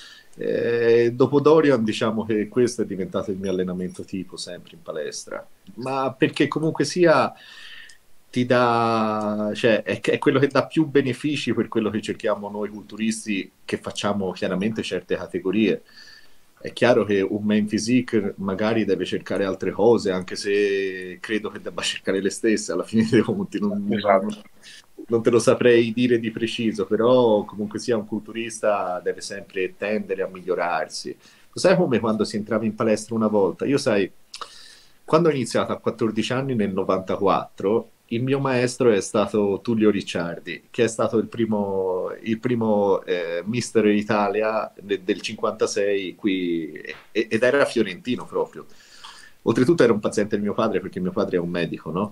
Dopo Dorian, diciamo che questo è diventato il mio allenamento tipo sempre in palestra, ma perché comunque sia ti dà, cioè è quello che dà più benefici per quello che cerchiamo noi culturisti che facciamo chiaramente certe categorie. È chiaro che un main physique magari deve cercare altre cose, anche se credo che debba cercare le stesse alla fine dei conti. Esatto. Non te lo saprei dire di preciso, però comunque sia un culturista deve sempre tendere a migliorarsi. Lo sai come quando si entrava in palestra una volta? Io sai, quando ho iniziato a 14 anni nel 94, il mio maestro è stato Tullio Ricciardi, che è stato il primo Mister Italia del 56 qui, ed era fiorentino proprio. Oltretutto era un paziente di mio padre, perché mio padre è un medico, no?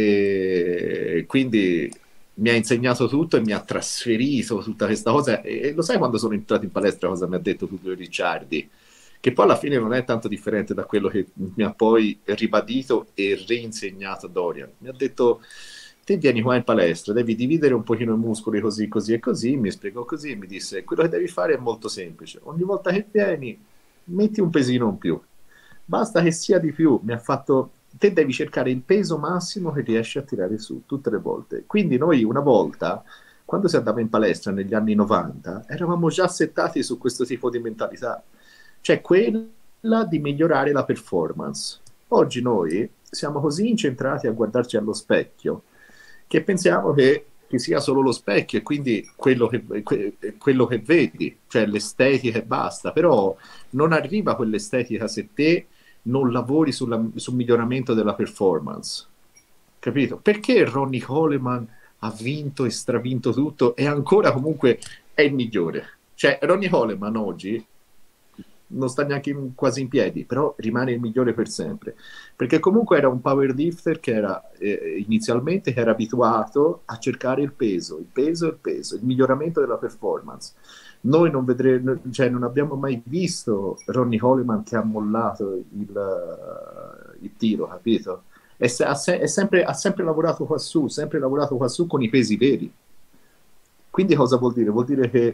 E quindi mi ha insegnato tutto e mi ha trasferito tutta questa cosa. E lo sai quando sono entrato in palestra cosa mi ha detto Tullio Ricciardi? Che poi alla fine non è tanto differente da quello che mi ha poi ribadito e reinsegnato Dorian. Mi ha detto, te vieni qua in palestra, devi dividere un pochino i muscoli così, così e così, mi spiegò così, mi disse, quello che devi fare è molto semplice, ogni volta che vieni, metti un pesino in più, basta che sia di più, mi ha fatto, te devi cercare il peso massimo che riesci a tirare su, tutte le volte. Quindi noi una volta, quando si andava in palestra negli anni 90, eravamo già settati su questo tipo di mentalità, cioè quella di migliorare la performance. Oggi noi siamo così incentrati a guardarci allo specchio che pensiamo che ci sia solo lo specchio e quindi quello che vedi, cioè l'estetica e basta, però non arriva quell'estetica se te non lavori sul miglioramento della performance. Capito? Perché Ronnie Coleman ha vinto e stravinto tutto e ancora comunque è il migliore? Cioè Ronnie Coleman oggi non sta neanche quasi in piedi, però rimane il migliore per sempre, perché comunque era un powerlifter che era inizialmente che era abituato a cercare il peso, il miglioramento della performance. Noi non vedremo, cioè non abbiamo mai visto Ronnie Coleman che ha mollato il tiro, capito? Ha sempre lavorato qua su con i pesi veri. Quindi cosa vuol dire? Vuol dire che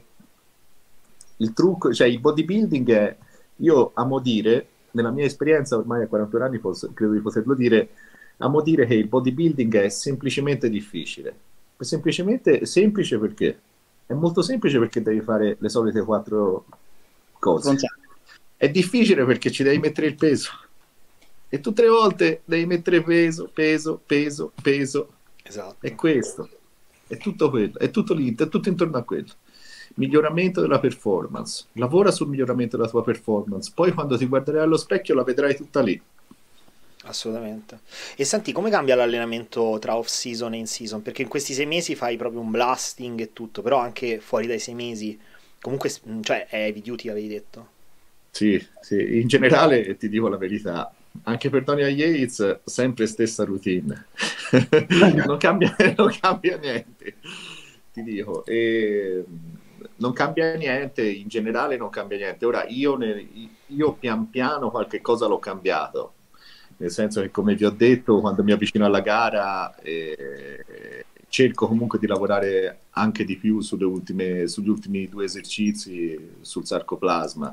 il trucco, cioè il bodybuilding è, io amo dire, nella mia esperienza ormai a 41 anni credo di poterlo dire, amo dire che il bodybuilding è semplicemente difficile. È semplicemente semplice perché? È molto semplice perché devi fare le solite 4 cose. È difficile perché ci devi mettere il peso. E tutte le volte devi mettere peso. Esatto. È questo. È tutto quello. È tutto lì, è tutto intorno a quello. Miglioramento della performance, lavora sul miglioramento della tua performance, poi quando ti guarderai allo specchio la vedrai tutta lì. Assolutamente. E senti, come cambia l'allenamento tra off season e in season? Perché in questi 6 mesi fai proprio un blasting e tutto, però anche fuori dai 6 mesi comunque, cioè è heavy duty, avevi detto. Sì, sì, in generale ti dico la verità, anche per Dorian Yates sempre stessa routine, non cambia niente, ti dico, non cambia niente, in generale non cambia niente. Ora io pian piano qualche cosa l'ho cambiato, nel senso che come vi ho detto, quando mi avvicino alla gara cerco comunque di lavorare anche di più sugli ultimi due esercizi sul sarcoplasma,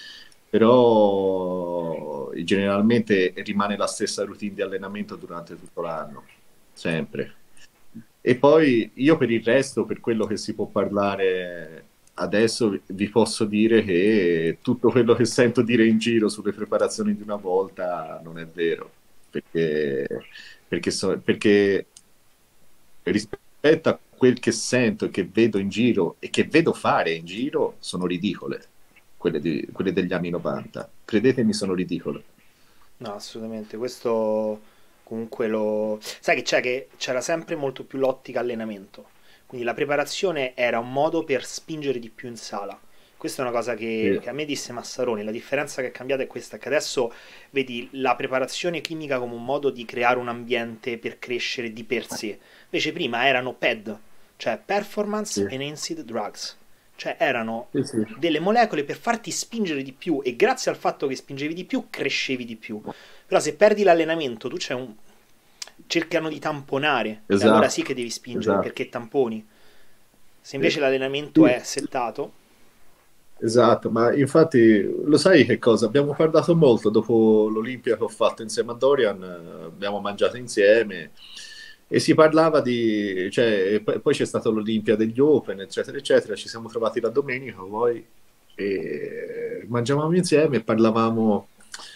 però generalmente rimane la stessa routine di allenamento durante tutto l'anno, sempre. E poi io per il resto, per quello che si può parlare adesso, vi posso dire che tutto quello che sento dire in giro sulle preparazioni di una volta non è vero, perché, perché rispetto a quel che sento e che vedo in giro e che vedo fare in giro, sono ridicole, quelle degli anni 90. Credetemi, sono ridicole. No, assolutamente, questo comunque lo... Sai che c'è che c'era sempre molto più l'ottica allenamento, quindi la preparazione era un modo per spingere di più in sala. Questa è una cosa Sì, che a me disse Massaroni, la differenza che è cambiata è questa, che adesso vedi la preparazione chimica come un modo di creare un ambiente per crescere di per sé, invece prima erano PED, cioè Performance sì, Enhanced Drugs, cioè erano sì, sì. delle molecole per farti spingere di più e grazie al fatto che spingevi di più crescevi di più. Però se perdi l'allenamento tu c'è un... cercano di tamponare e allora sì Esatto, che devi spingere esatto. perché tamponi. Se Sì. invece l'allenamento Sì, è settato, esatto, ma infatti lo sai che cosa? Abbiamo parlato molto dopo l'Olimpia che ho fatto insieme a Dorian, abbiamo mangiato insieme e si parlava di, cioè, e poi c'è stato l'Olimpia degli Open, eccetera, eccetera, ci siamo trovati la domenica poi e mangiavamo insieme e parlavamo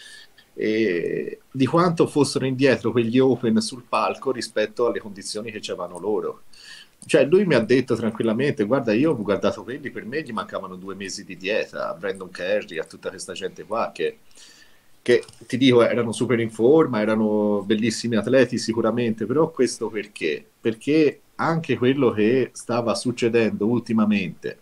di quanto fossero indietro quegli Open sul palco rispetto alle condizioni che c'erano loro. Cioè, lui mi ha detto tranquillamente: Guarda, io ho guardato quelli, per me gli mancavano 2 mesi di dieta, a Brandon Curry, a tutta questa gente qua che ti dico erano super in forma, erano bellissimi atleti sicuramente, però questo perché? Perché anche quello che stava succedendo ultimamente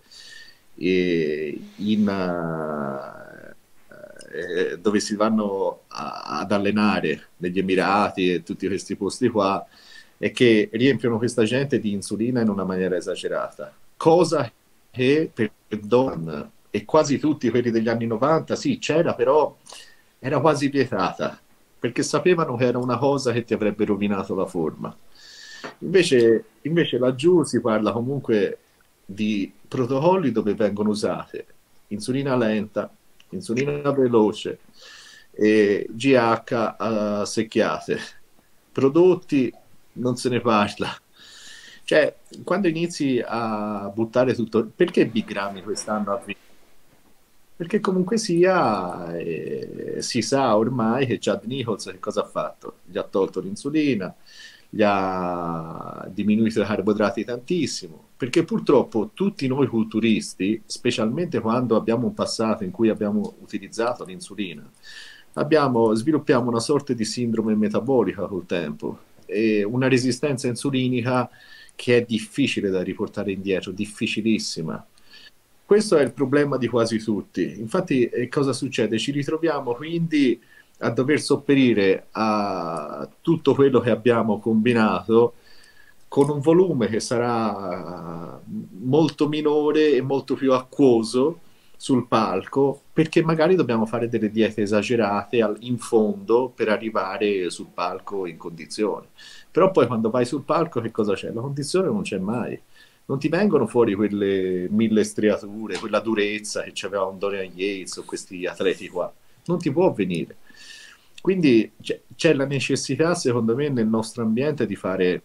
dove si vanno ad allenare negli Emirati e tutti questi posti qua è che riempiono questa gente di insulina in una maniera esagerata, cosa che per Don e quasi tutti quelli degli anni 90 sì c'era, però era quasi vietata perché sapevano che era una cosa che ti avrebbe rovinato la forma. Invece laggiù si parla comunque di protocolli dove vengono usate insulina lenta, insulina veloce e GH a secchiate. Prodotti non se ne parla. Cioè, quando inizi a buttare tutto, perché Big Ramy quest'anno ha vinto? Perché comunque sia, si sa ormai che Chad Nichols che cosa ha fatto? Gli ha tolto l'insulina, gli ha diminuito i carboidrati tantissimo, perché purtroppo tutti noi culturisti, specialmente quando abbiamo un passato in cui abbiamo utilizzato l'insulina, sviluppiamo una sorta di sindrome metabolica col tempo e una resistenza insulinica che è difficile da riportare indietro, difficilissima. Questo è il problema di quasi tutti. Infatti, cosa succede? Ci ritroviamo quindi a dover sopperire a tutto quello che abbiamo combinato con un volume che sarà molto minore e molto più acquoso sul palco, perché magari dobbiamo fare delle diete esagerate in fondo per arrivare sul palco in condizione. Però poi quando vai sul palco che cosa c'è? La condizione non c'è mai, non ti vengono fuori quelle 1000 striature, quella durezza che c'aveva un Dorian Yates o questi atleti qua. Non ti può venire. Quindi c'è la necessità, secondo me, nel nostro ambiente di fare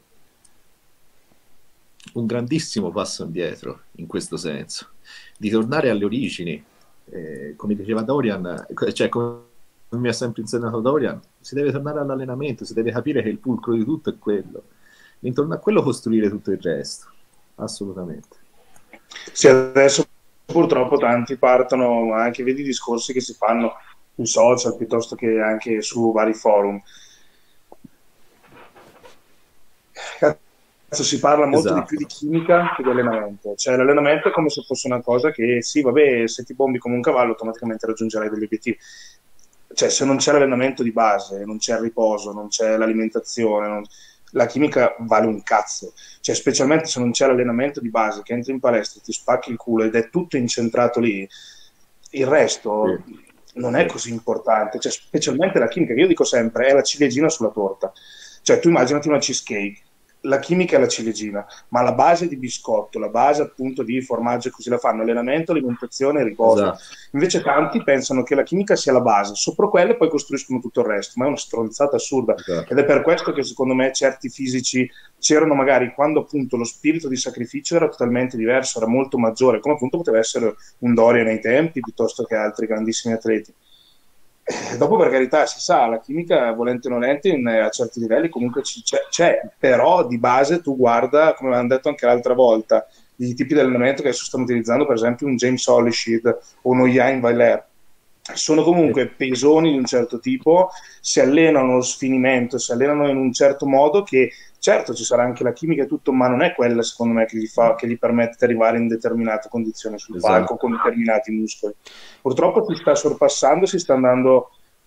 un grandissimo passo indietro in questo senso, di tornare alle origini. Come diceva Dorian, cioè come mi ha sempre insegnato Dorian, si deve tornare all'allenamento, si deve capire che il fulcro di tutto è quello. Intorno a quello costruire tutto il resto. Assolutamente. Sì, adesso purtroppo tanti partono, anche vedi i discorsi che si fanno sui social piuttosto che anche su vari forum. si parla molto di più Esatto. di chimica che di allenamento. Cioè l'allenamento è come se fosse una cosa che, sì, vabbè, se ti bombi come un cavallo automaticamente raggiungerai degli obiettivi. Cioè se non c'è l'allenamento di base, non c'è il riposo, non c'è l'alimentazione, la chimica vale un cazzo. Cioè specialmente se non c'è l'allenamento di base, che entri in palestra, ti spacchi il culo ed è tutto incentrato lì, il Sì. resto non è così importante. Cioè specialmente la chimica, che io dico sempre, è la ciliegina sulla torta. Cioè tu immaginati una cheesecake, la chimica è la ciliegina, ma la base di biscotto, la base appunto di formaggio, così la fanno, allenamento, alimentazione e riposo. Esatto. Invece tanti pensano che la chimica sia la base, sopra quelle poi costruiscono tutto il resto, ma è una stronzata assurda. Esatto. Ed è per questo che secondo me certi fisici c'erano magari quando appunto lo spirito di sacrificio era totalmente diverso, era molto maggiore, come appunto poteva essere un Dorian ai tempi, piuttosto che altri grandissimi atleti. Dopo, per carità, si sa, la chimica, volente o nolente, a certi livelli comunque c'è, però di base tu guarda, come avevamo detto anche l'altra volta, i tipi di allenamento che adesso stanno utilizzando, per esempio un James Holishid o uno Ian Valère, sono comunque pesoni di un certo tipo, si allenano allo sfinimento, si allenano in un certo modo che, certo, ci sarà anche la chimica e tutto, ma non è quella, secondo me, che gli permette di arrivare in determinate condizioni sul palco Esatto. con determinati muscoli. Purtroppo si sta sorpassando, si sta andando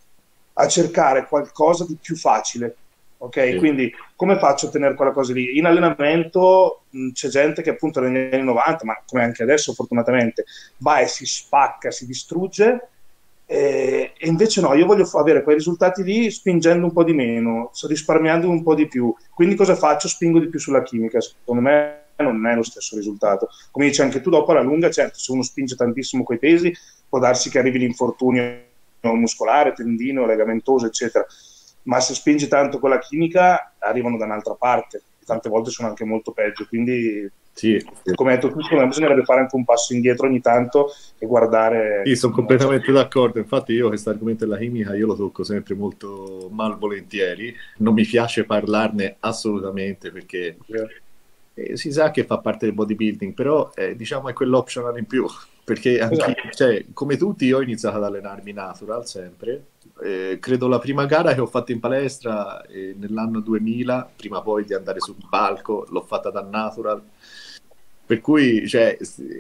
a cercare qualcosa di più facile. Ok, Sì. quindi come faccio a ottenere quella cosa lì? In allenamento c'è gente che appunto negli anni 90, ma come anche adesso fortunatamente, va e si spacca, si distrugge, e invece no, io voglio avere quei risultati lì spingendo un po' di meno, risparmiando un po' di più. Quindi cosa faccio? Spingo di più sulla chimica. Secondo me non è lo stesso risultato. Come dici anche tu, dopo alla lunga, certo, se uno spinge tantissimo coi pesi, può darsi che arrivi l'infortunio muscolare, tendino, legamentoso, eccetera. Ma se spingi tanto con la chimica, arrivano da un'altra parte. Tante volte sono anche molto peggio. Quindi, Sì, sì. come hai detto tu, secondo me bisognerebbe fare anche un passo indietro ogni tanto e guardare. Sì, sono completamente d'accordo. Infatti, io questo argomento della chimica io lo tocco sempre molto malvolentieri. Non mi piace parlarne assolutamente perché si sa che fa parte del bodybuilding, però diciamo è quell'optional in più. Perché anche, Esatto. cioè, come tutti, io ho iniziato ad allenarmi natural sempre. Credo la prima gara che ho fatto in palestra nell'anno 2000, prima poi di andare sul palco, l'ho fatta da natural. Per cui, cioè,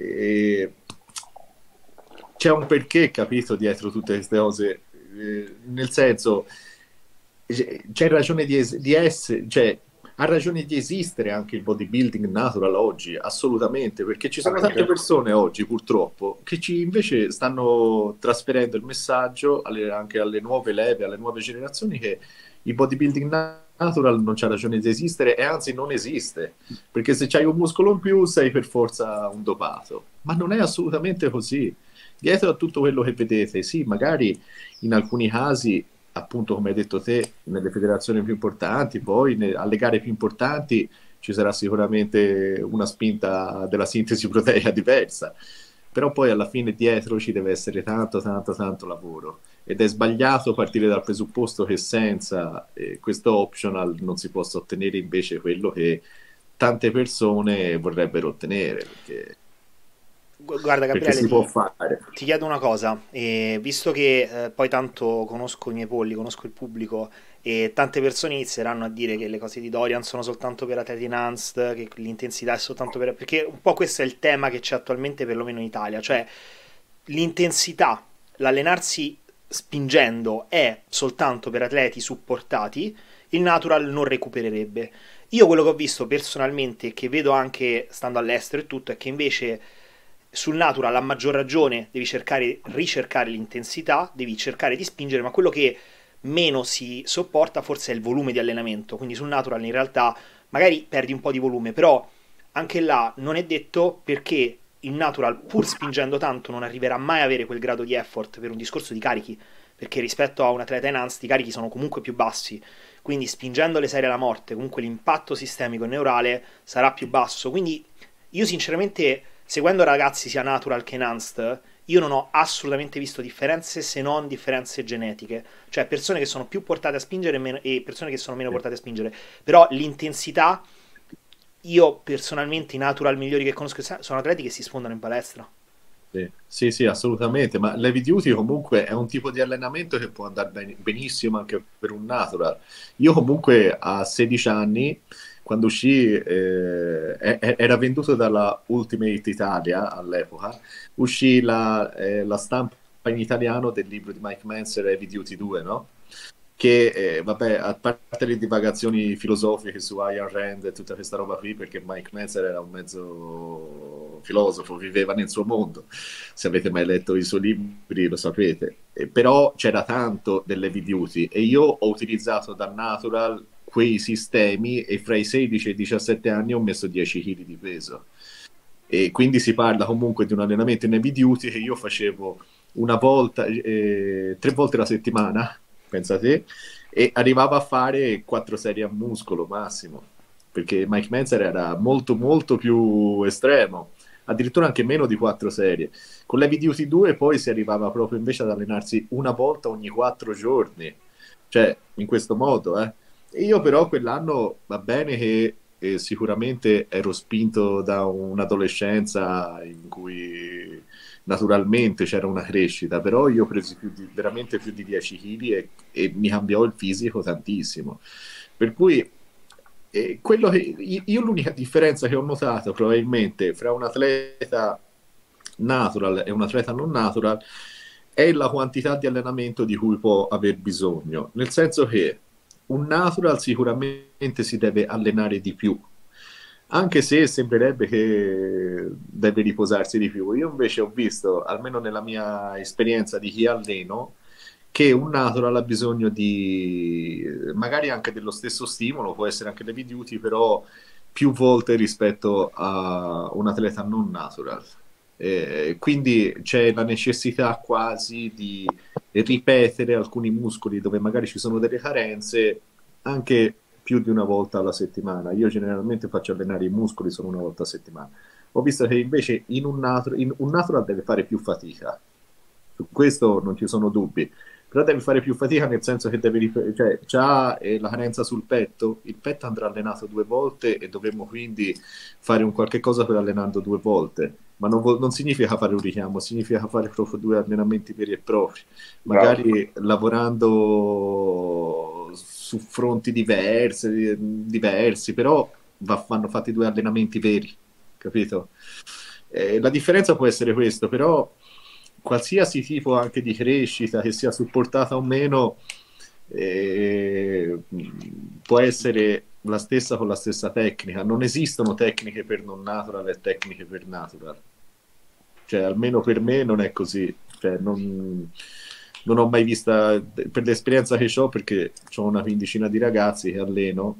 c'è un perché, capito, dietro tutte queste cose. Nel senso, c'è ragione di essere, cioè, ha ragione di esistere anche il bodybuilding natural oggi, assolutamente, perché ci sono tante Anche. persone oggi, purtroppo, che ci invece stanno trasferendo il messaggio anche alle nuove leve, alle nuove generazioni, che il bodybuilding natural non c'ha ragione di esistere e anzi non esiste, perché se c'hai un muscolo in più sei per forza un dopato, ma non è assolutamente così. Dietro a tutto quello che vedete, sì, magari in alcuni casi, appunto come hai detto te, nelle federazioni più importanti, poi alle gare più importanti ci sarà sicuramente una spinta della sintesi proteica diversa, però poi alla fine dietro ci deve essere tanto, tanto, tanto lavoro ed è sbagliato partire dal presupposto che senza questo optional non si possa ottenere invece quello che tante persone vorrebbero ottenere, Guarda perché Gabriele, si può fare. ti chiedo una cosa, visto che poi tanto conosco i miei polli, conosco il pubblico e tante persone inizieranno a dire che le cose di Dorian sono soltanto per atleti enhanced, che l'intensità è soltanto per... perché un po' questo è il tema che c'è attualmente perlomeno in Italia, cioè l'intensità, l'allenarsi spingendo è soltanto per atleti supportati, il natural non recupererebbe. Io quello che ho visto personalmente, che vedo anche stando all'estero e tutto, è che invece sul natural a maggior ragione devi ricercare l'intensità, devi cercare di spingere, ma quello che meno si sopporta forse è il volume di allenamento, quindi sul natural in realtà magari perdi un po' di volume, però anche là non è detto, perché il natural pur spingendo tanto non arriverà mai a avere quel grado di effort per un discorso di carichi, perché rispetto a un atleta enhanced i carichi sono comunque più bassi, quindi spingendo le serie alla morte comunque l'impatto sistemico e neurale sarà più basso, quindi io sinceramente, seguendo ragazzi sia natural che enhanced, io non ho assolutamente visto differenze, se non differenze genetiche, cioè persone che sono più portate a spingere e persone che sono meno portate a spingere, però l'intensità, io personalmente i natural migliori che conosco sono atleti che si sfondano in palestra. Sì, sì, sì, assolutamente, ma l'heavy duty comunque è un tipo di allenamento che può andare benissimo anche per un natural. Io comunque a 16 anni quando uscì, era venduto dalla Ultimate Italia all'epoca, uscì la stampa in italiano del libro di Mike Manser, Heavy Duty 2, no? Che, vabbè, a parte le divagazioni filosofiche su Ayn Rand e tutta questa roba qui, perché Mike Manser era un mezzo filosofo, viveva nel suo mondo, se avete mai letto i suoi libri lo sapete. Però c'era tanto dell'heavy duty e io ho utilizzato da Natural quei sistemi e fra i 16 e i 17 anni ho messo 10 kg di peso. E quindi si parla comunque di un allenamento in heavy duty che io facevo una volta, 3 volte la settimana, pensate, e arrivava a fare 4 serie a muscolo massimo, perché Mike Manser era molto molto più estremo, addirittura anche meno di 4 serie. Con l'Heavy Duty 2 poi si arrivava proprio invece ad allenarsi una volta ogni 4 giorni, cioè in questo modo, E io però quell'anno va bene che sicuramente ero spinto da un'adolescenza in cui naturalmente c'era una crescita, però io ho preso veramente più di 10 kg e mi cambiò il fisico tantissimo. Per cui quello che io l'unica differenza che ho notato probabilmente fra un atleta natural e un atleta non natural è la quantità di allenamento di cui può aver bisogno, nel senso che un natural sicuramente si deve allenare di più, anche se sembrerebbe che deve riposarsi di più. Io invece ho visto, almeno nella mia esperienza di chi alleno, che un natural ha bisogno di magari anche dello stesso stimolo, può essere anche l'heavy duty, però più volte rispetto a un atleta non natural. Quindi c'è la necessità quasi di ripetere alcuni muscoli dove magari ci sono delle carenze anche più di una volta alla settimana. Io generalmente faccio allenare i muscoli solo una volta a settimana. Ho visto che invece in un natural deve fare più fatica. Su questo non ci sono dubbi. Però deve fare più fatica nel senso che cioè, c'ha la carenza sul petto, il petto andrà allenato 2 volte e dovremmo quindi fare un qualche cosa per allenarlo 2 volte. Ma non significa fare un richiamo, significa fare proprio 2 allenamenti veri e propri, magari lavorando su fronti diversi, però vanno fatti 2 allenamenti veri, capito? La differenza può essere questo, però qualsiasi tipo anche di crescita che sia supportata o meno può essere la stessa con la stessa tecnica. Non esistono tecniche per non natural e tecniche per natural, cioè almeno per me non è così, cioè, non ho mai vista, per l'esperienza che ho, perché ho una quindicina di ragazzi che alleno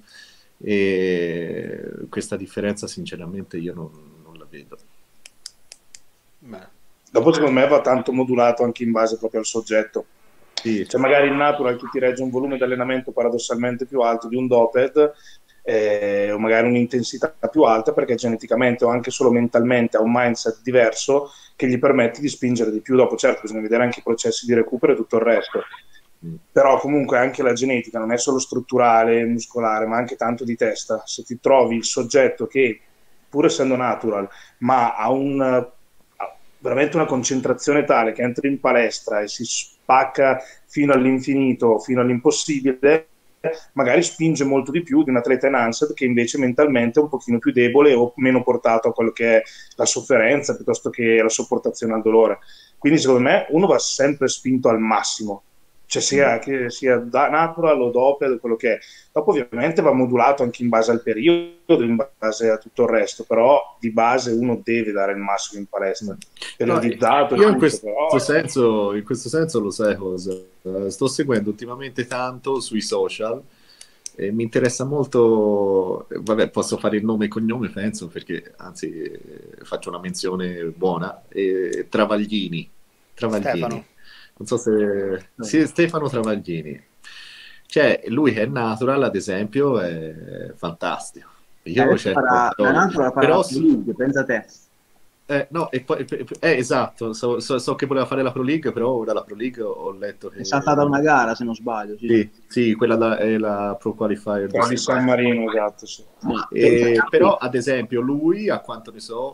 e questa differenza sinceramente io non la vedo. Beh. Dopo secondo me va tanto modulato anche in base proprio al soggetto. Sì. Cioè magari il natural che ti regge un volume di allenamento paradossalmente più alto di un doped, o magari un'intensità più alta perché geneticamente o anche solo mentalmente ha un mindset diverso che gli permette di spingere di più. Dopo certo bisogna vedere anche i processi di recupero e tutto il resto, però comunque anche la genetica non è solo strutturale, muscolare, ma anche tanto di testa. Se ti trovi il soggetto che pur essendo natural ma ha veramente una concentrazione tale che entra in palestra e si spacca fino all'infinito, fino all'impossibile, magari spinge molto di più di un atleta enhanced che invece mentalmente è un pochino più debole o meno portato a quello che è la sofferenza piuttosto che la sopportazione al dolore. Quindi secondo me uno va sempre spinto al massimo, cioè sia da natural o doped, quello che è. Dopo ovviamente va modulato anche in base al periodo, in base a tutto il resto, però di base uno deve dare il massimo in palestra. Periodizzato, io in questo senso lo sai cosa? Sto seguendo ultimamente tanto sui social e mi interessa molto, vabbè, posso fare il nome e cognome penso, perché anzi faccio una menzione buona, Travaglini. Stefano. Non so se sì, Stefano Travaglini, cioè lui che è natural ad esempio è fantastico. Io la natural farà la League, pensa te. No, e poi esatto, so che voleva fare la Pro League, però ora la Pro League ho letto che è saltata una gara se non sbaglio. Sì, quella è la Pro Qualifier di San Marino, esatto, sì. però ad esempio lui, a quanto ne so,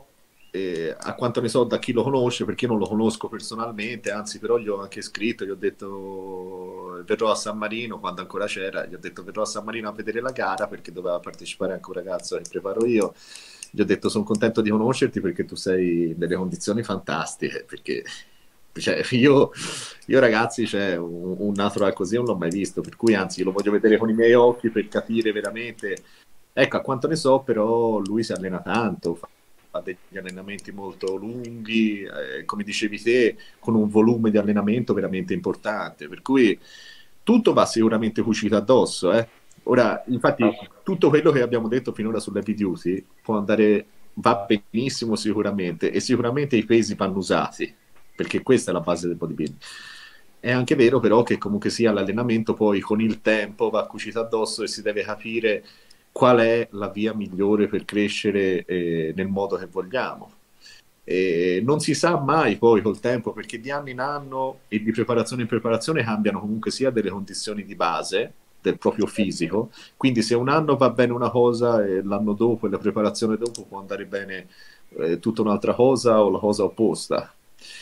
a quanto ne so da chi lo conosce, perché io non lo conosco personalmente, anzi però gli ho anche scritto, gli ho detto verrò a San Marino quando ancora c'era, gli ho detto verrò a San Marino a vedere la gara perché doveva partecipare anche un ragazzo che preparo io, gli ho detto sono contento di conoscerti perché tu sei in delle condizioni fantastiche, perché cioè, io ragazzi, cioè, un natural così non l'ho mai visto, per cui anzi lo voglio vedere con i miei occhi per capire veramente. Ecco, a quanto ne so, però lui si allena tanto, fa degli allenamenti molto lunghi, come dicevi te, con un volume di allenamento veramente importante, per cui tutto va sicuramente cucito addosso, eh. Ora, infatti, tutto quello che abbiamo detto finora sull'heavy duty può andare, va benissimo sicuramente, e sicuramente i pesi vanno usati, perché questa è la base del bodybuilding. È anche vero però che comunque sia l'allenamento poi con il tempo va cucito addosso e si deve capire qual è la via migliore per crescere nel modo che vogliamo. Non si sa mai poi col tempo perché di anno in anno e di preparazione in preparazione cambiano comunque sia delle condizioni di base del proprio fisico, quindi se un anno va bene una cosa e l'anno dopo e la preparazione dopo può andare bene tutta un'altra cosa o la cosa opposta.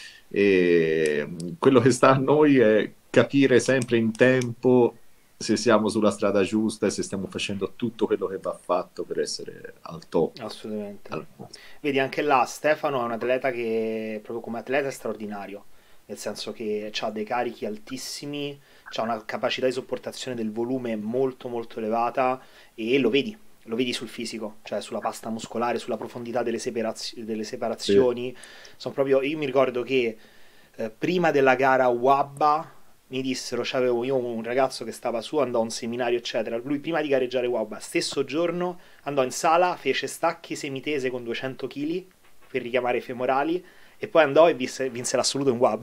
E quello che sta a noi è capire sempre in tempo se siamo sulla strada giusta e se stiamo facendo tutto quello che va fatto per essere al top. Assolutamente. Al- Vedi, anche là Stefano è un atleta che proprio come atleta è straordinario, nel senso che ha dei carichi altissimi, ha una capacità di sopportazione del volume molto molto elevata e lo vedi sul fisico, cioè sulla pasta muscolare, sulla profondità delle Sì, separazioni. Sono proprio, io mi ricordo che prima della gara WABA mi dissero, c'avevo io un ragazzo che stava su, andò a un seminario eccetera, lui prima di gareggiare WABA, stesso giorno andò in sala, fece stacchi semitese con 200 kg per richiamare i femorali e poi andò e vinse l'assoluto in WABA.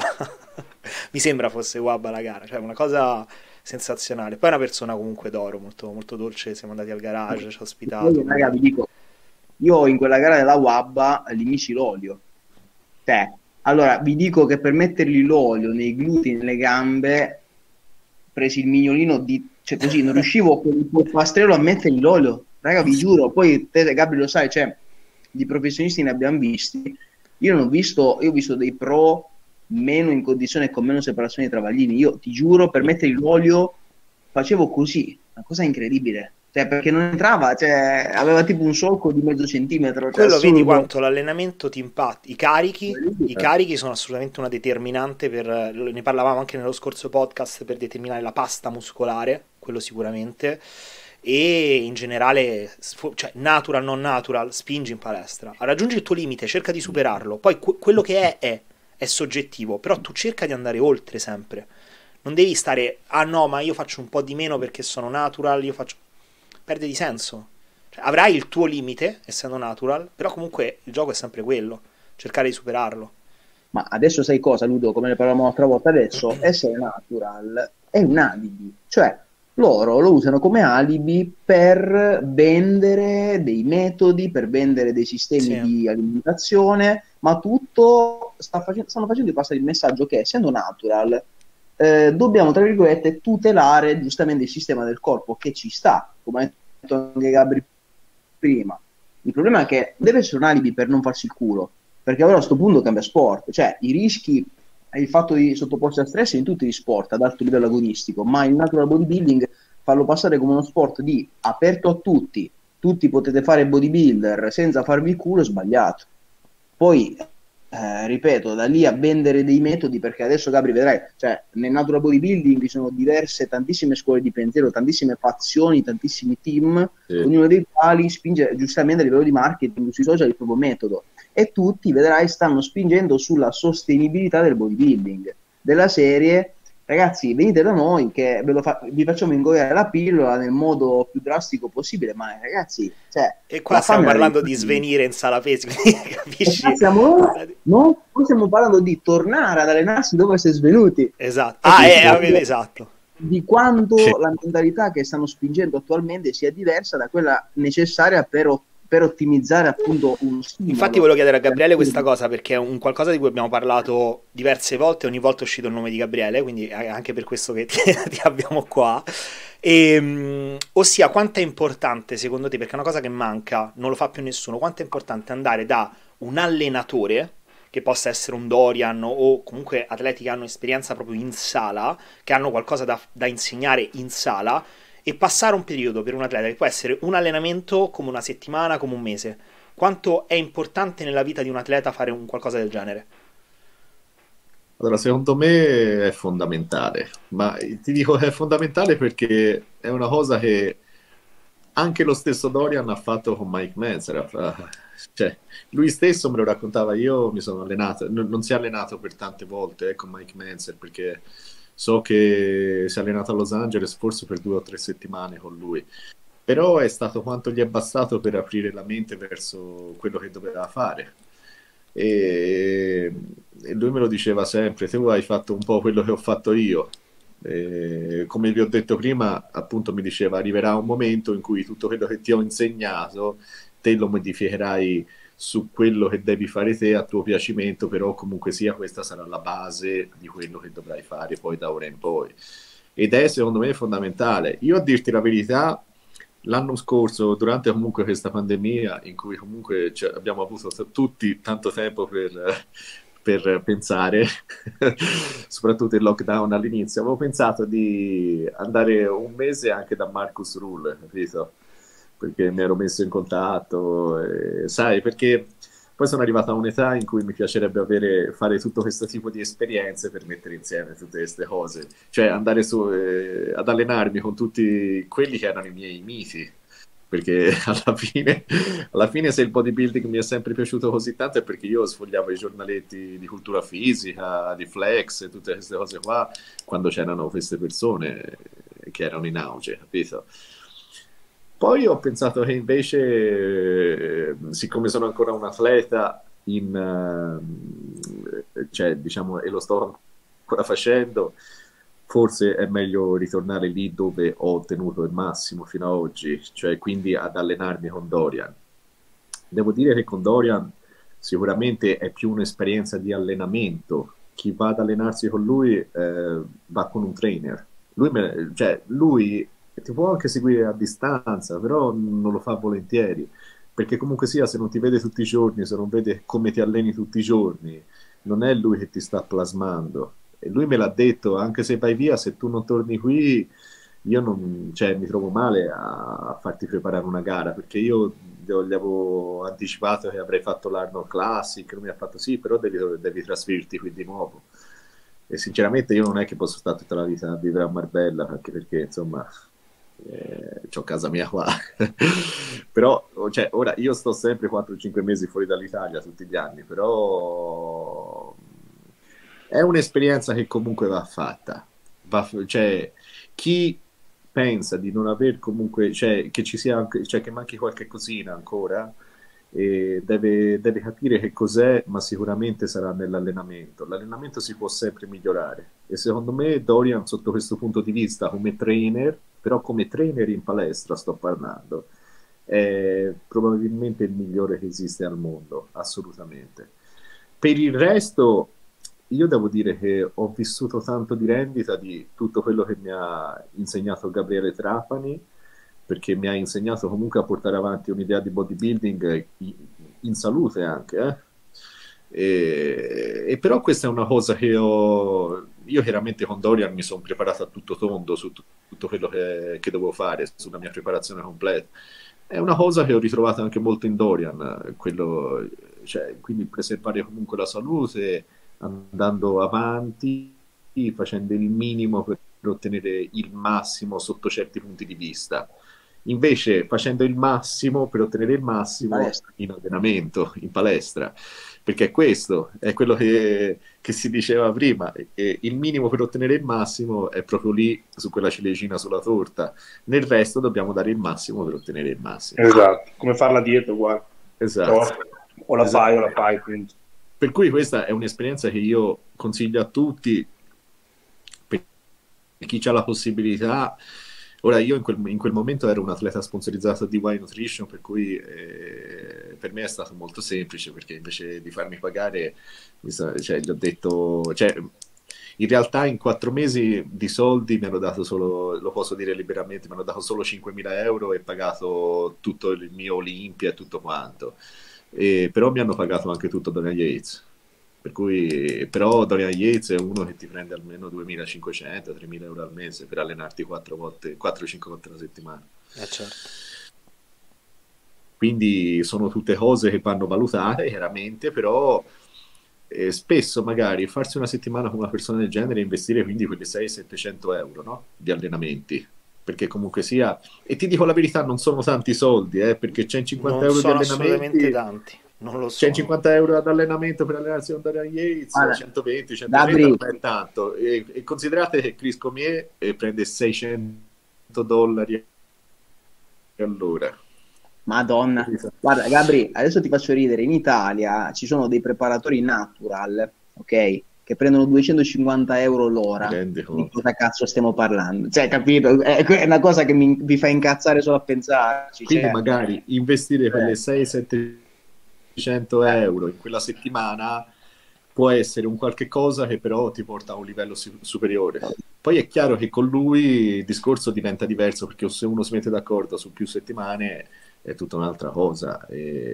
Mi sembra fosse WABA la gara, cioè una cosa sensazionale. Poi è una persona comunque d'oro, molto, molto dolce, siamo andati al garage, ci ha Poi, ospitato, raga, quindi vi dico, io in quella gara della WABA li misi l'olio. Cioè, allora, vi dico che per mettergli l'olio nei glutei, nelle gambe, presi il mignolino di... Cioè, così, non riuscivo con il polpastrello a mettergli l'olio. Raga, vi giuro. Poi, te, Gabri, lo sai, cioè, di professionisti ne abbiamo visti. Io non ho visto, io ho visto dei pro meno in condizione e con meno separazione dei travaglini. Io, ti giuro, per mettergli l'olio facevo così. Una cosa incredibile. Cioè, perché non entrava, cioè, aveva tipo un solco di mezzo centimetro, cioè, quello vedi assurdo. quanto l'allenamento ti impatti. I carichi sono assolutamente una determinante per, ne parlavamo anche nello scorso podcast, per determinare la pasta muscolare, quello sicuramente. E in generale, cioè natural, non natural, spingi in palestra. Raggiungi il tuo limite, cerca di superarlo. Poi quello che è soggettivo, però tu cerca di andare oltre sempre. Non devi stare, ah no, ma io faccio un po' di meno perché sono natural, io faccio... Perde di senso. Cioè, avrai il tuo limite, essendo natural, però comunque il gioco è sempre quello, cercare di superarlo. Ma adesso sai cosa, Ludo, come ne parlavamo l'altra volta, adesso essere natural è un alibi, cioè loro lo usano come alibi per vendere dei metodi, per vendere dei sistemi Sì. di alimentazione, ma tutto stanno facendo passare il messaggio che essendo natural dobbiamo, tra virgolette, tutelare giustamente il sistema del corpo che ci sta, come ha detto anche Gabri prima. Il problema è che deve essere un alibi per non farsi il culo, perché allora a questo punto cambia sport, cioè i rischi e il fatto di sottoporsi a stress in tutti gli sport ad alto livello agonistico, ma il natural bodybuilding farlo passare come uno sport di aperto a tutti, tutti potete fare bodybuilder senza farvi il culo è sbagliato. Poi ripeto, da lì a vendere dei metodi, perché adesso Gabri vedrai, cioè nel natural bodybuilding ci sono diverse, tantissime scuole di pensiero, tantissime fazioni, tantissimi team, sì. ognuno dei quali spinge giustamente a livello di marketing sui social il proprio metodo e tutti, vedrai, stanno spingendo sulla sostenibilità del bodybuilding, della serie, ragazzi, venite da noi che vi facciamo ingoiare la pillola nel modo più drastico possibile, ma ragazzi, cioè, E qua la stiamo fame parlando di arriva. svenire in sala pesi, quindi E qua capisci? no, noi stiamo parlando di tornare ad allenarsi dove si è svenuti, Esatto. Ah, capisci? esatto. Di Sì. quanto la mentalità che stanno spingendo attualmente sia diversa da quella necessaria per ottimizzare appunto uno Infatti stimolo. volevo chiedere a Gabriele questa cosa perché è un qualcosa di cui abbiamo parlato diverse volte, ogni volta è uscito il nome di Gabriele, quindi è anche per questo che ti abbiamo qua. Ossia, quanto è importante secondo te, perché è una cosa che manca, non lo fa più nessuno, quanto è importante andare da un allenatore, che possa essere un Dorian o comunque atleti che hanno esperienza proprio in sala, che hanno qualcosa da insegnare in sala, e passare un periodo per un atleta che può essere un allenamento come una settimana, come un mese. Quanto è importante nella vita di un atleta fare un qualcosa del genere? Allora, secondo me è fondamentale, ma ti dico è fondamentale perché è una cosa che anche lo stesso Dorian ha fatto con Mike Manzarek. Cioè, lui stesso me lo raccontava, io mi sono allenato, non si è allenato per tante volte con Mike Manzarek, perché so che si è allenato a Los Angeles forse per 2 o 3 settimane con lui, però è stato quanto gli è bastato per aprire la mente verso quello che doveva fare. E lui me lo diceva sempre, tu hai fatto un po' quello che ho fatto io. Come vi ho detto prima, appunto mi diceva, arriverà un momento in cui tutto quello che ti ho insegnato te lo modificherai su quello che devi fare te a tuo piacimento, però comunque sia questa sarà la base di quello che dovrai fare poi da ora in poi. Ed è secondo me fondamentale. Io a dirti la verità, l'anno scorso, durante comunque questa pandemia, in cui comunque abbiamo avuto tutti tanto tempo per pensare, soprattutto il lockdown all'inizio, avevo pensato di andare un mese anche da Marcus Rule, capito? Perché mi ero messo in contatto, sai, perché poi sono arrivato a un'età in cui mi piacerebbe fare tutto questo tipo di esperienze per mettere insieme tutte queste cose, cioè andare ad allenarmi con tutti quelli che erano i miei miti, perché alla fine se il bodybuilding mi è sempre piaciuto così tanto è perché io sfogliavo i giornaletti di cultura fisica, di flex e tutte queste cose qua, quando c'erano queste persone che erano in auge, capito? Poi ho pensato che invece, siccome sono ancora un atleta, cioè, diciamo, e lo sto ancora facendo, forse è meglio ritornare lì dove ho ottenuto il massimo fino ad oggi, cioè quindi ad allenarmi con Dorian. Devo dire che con Dorian sicuramente è più un'esperienza di allenamento. Chi va ad allenarsi con lui va con un trainer. Lui ti può anche seguire a distanza, però non lo fa volentieri, perché comunque sia, se non ti vede tutti i giorni, se non vede come ti alleni tutti i giorni, non è lui che ti sta plasmando. E lui me l'ha detto, anche se vai via, se tu non torni qui, io non, cioè, mi trovo male a farti preparare una gara, perché io gli avevo anticipato che avrei fatto l'Arnold Classic, lui mi ha fatto sì, però devi trasferirti qui di nuovo. E sinceramente io non è che posso stare tutta la vita a vivere a Marbella, anche perché insomma c'ho casa mia qua. Però cioè, ora io sto sempre 4-5 mesi fuori dall'Italia tutti gli anni, però è un'esperienza che comunque va fatta. Cioè, chi pensa di non aver comunque, cioè, che ci sia anche, cioè, che manchi qualche cosina ancora, deve capire che cos'è, ma sicuramente sarà nell'allenamento. L'allenamento si può sempre migliorare e secondo me Dorian sotto questo punto di vista come trainer, però come trainer in palestra sto parlando, è probabilmente il migliore che esiste al mondo, assolutamente. Per il resto io devo dire che ho vissuto tanto di rendita di tutto quello che mi ha insegnato Gabriele Trapani, perché mi ha insegnato comunque a portare avanti un'idea di bodybuilding in salute anche, eh. E però questa è una cosa che io chiaramente con Dorian mi sono preparato a tutto tondo su tutto quello che dovevo fare, sulla mia preparazione completa. È una cosa che ho ritrovato anche molto in Dorian, quello, cioè, quindi preservare comunque la salute, andando avanti, facendo il minimo per ottenere il massimo sotto certi punti di vista. Invece facendo il massimo per ottenere il massimo in allenamento, in palestra, perché questo è quello che si diceva prima, e il minimo per ottenere il massimo è proprio lì, su quella ciliegina sulla torta, nel resto dobbiamo dare il massimo per ottenere il massimo. Esatto, come fare la dieta uguale. Esatto. O la Esatto. fai o la fai, quindi. Per cui questa è un'esperienza che io consiglio a tutti, per chi ha la possibilità. Ora io in quel momento ero un atleta sponsorizzato di Y Nutrition, per cui per me è stato molto semplice, perché invece di farmi pagare, cioè, gli ho detto, cioè, in realtà in 4 mesi di soldi mi hanno dato solo, lo posso dire liberamente, mi hanno dato solo 5.000 euro e pagato tutto il mio Olimpia e tutto quanto. però mi hanno pagato anche tutto Dorian Yates. Per cui, però Dorian Yates è uno che ti prende almeno 2.500-3.000 euro al mese per allenarti 4-5 volte alla settimana. Certo. Quindi sono tutte cose che vanno valutate, chiaramente, però spesso magari farsi una settimana con una persona del genere e investire quindi quelle 600-700 euro, no? Di allenamenti. Perché comunque sia, e ti dico la verità, non sono tanti soldi, perché 150 Non euro di sono assolutamente allenamenti, tanti, non lo sono. 150 euro ad allenamento per allenarsi con Dorian Yates, Guarda, 120, 130 Gabri, non è tanto. E considerate che Chris Cormier prende $600 all'ora. Madonna. Guarda, Gabri, adesso ti faccio ridere. In Italia ci sono dei preparatori natural, ok? Che prendono 250 euro l'ora. Mi rende Di conto. cosa cazzo stiamo parlando? Cioè, capito? È una cosa che mi fa incazzare solo a pensarci. Quindi Cioè, magari investire quelle 600-700 euro in quella settimana può essere un qualche cosa che però ti porta a un livello superiore. Poi è chiaro che con lui il discorso diventa diverso, perché se uno si mette d'accordo su più settimane è tutta un'altra cosa.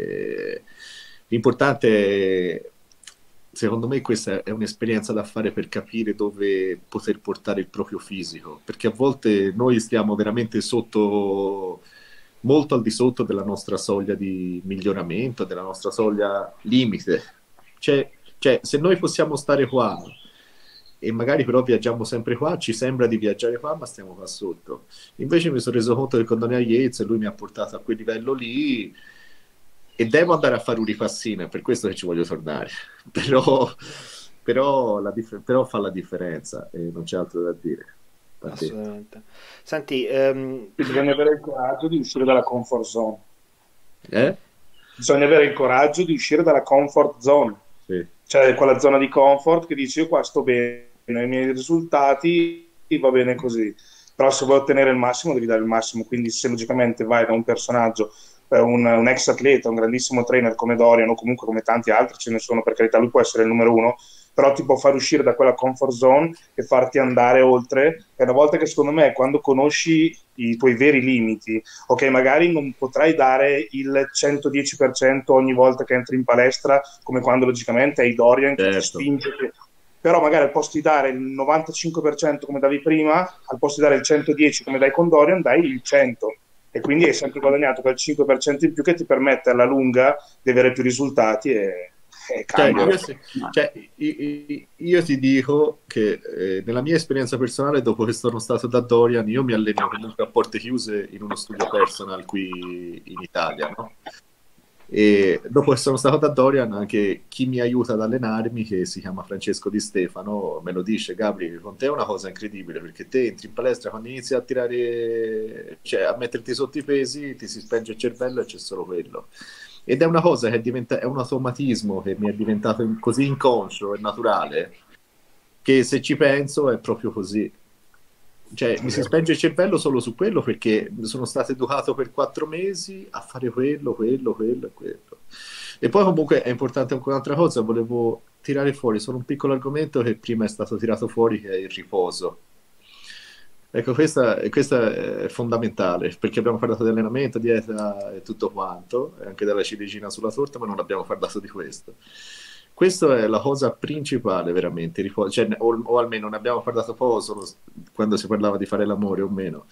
L'importante, secondo me, questa è un'esperienza da fare per capire dove poter portare il proprio fisico, perché a volte noi stiamo veramente sotto, molto al di sotto della nostra soglia di miglioramento, della nostra soglia limite. Cioè, se noi possiamo stare qua e magari però viaggiamo sempre qua, ci sembra di viaggiare qua, ma stiamo qua sotto. Invece mi sono reso conto che con Daniel Yates lui mi ha portato a quel livello lì e devo andare a fare un ripassino, è per questo che ci voglio tornare. Però fa la differenza e non c'è altro da dire. Assolutamente. Senti, Bisogna avere il coraggio di uscire dalla comfort zone. Eh? Bisogna avere il coraggio di uscire dalla comfort zone. Sì. Cioè quella zona di comfort che dici io qua sto bene, i miei risultati va bene così. Però se vuoi ottenere il massimo devi dare il massimo. Quindi se logicamente vai da un personaggio, un ex atleta, un grandissimo trainer come Dorian o comunque come tanti altri, ce ne sono, per carità, lui può essere il numero uno, però ti può far uscire da quella comfort zone e farti andare oltre. E una volta che, secondo me, quando conosci i tuoi veri limiti, ok, magari non potrai dare il 110% ogni volta che entri in palestra, come quando logicamente hai Dorian che ti Certo. spinge, però magari al posto di dare il 95% come davi prima, al posto di dare il 110% come dai con Dorian, dai il 100%. E quindi hai sempre guadagnato quel 5% in più che ti permette alla lunga di avere più risultati e cambia. Io ti dico che nella mia esperienza personale, dopo che sono stato da Dorian, io mi alleno comunque a porte chiuse in uno studio personal qui in Italia, no? E dopo che sono stato da Dorian, anche chi mi aiuta ad allenarmi, che si chiama Francesco Di Stefano, me lo dice: Gabri, con te è una cosa incredibile, perché te entri in palestra, quando inizi a tirare, cioè a metterti sotto i pesi, ti si spenge il cervello e c'è solo quello. Ed è una cosa che è un automatismo che mi è diventato così inconscio e naturale, che se ci penso è proprio così. Cioè, mi si spenge il cervello solo su quello, perché sono stato educato per 4 mesi a fare quello e quello. E poi comunque è importante anche un'altra cosa, volevo tirare fuori solo un piccolo argomento che prima è stato tirato fuori, che è il riposo. Ecco, questa è fondamentale, perché abbiamo parlato di allenamento, dieta e tutto quanto, e anche della ciliegina sulla torta, ma non abbiamo parlato di questo. Questa è la cosa principale, veramente, cioè, o almeno ne abbiamo parlato poco, solo quando si parlava di fare l'amore o meno.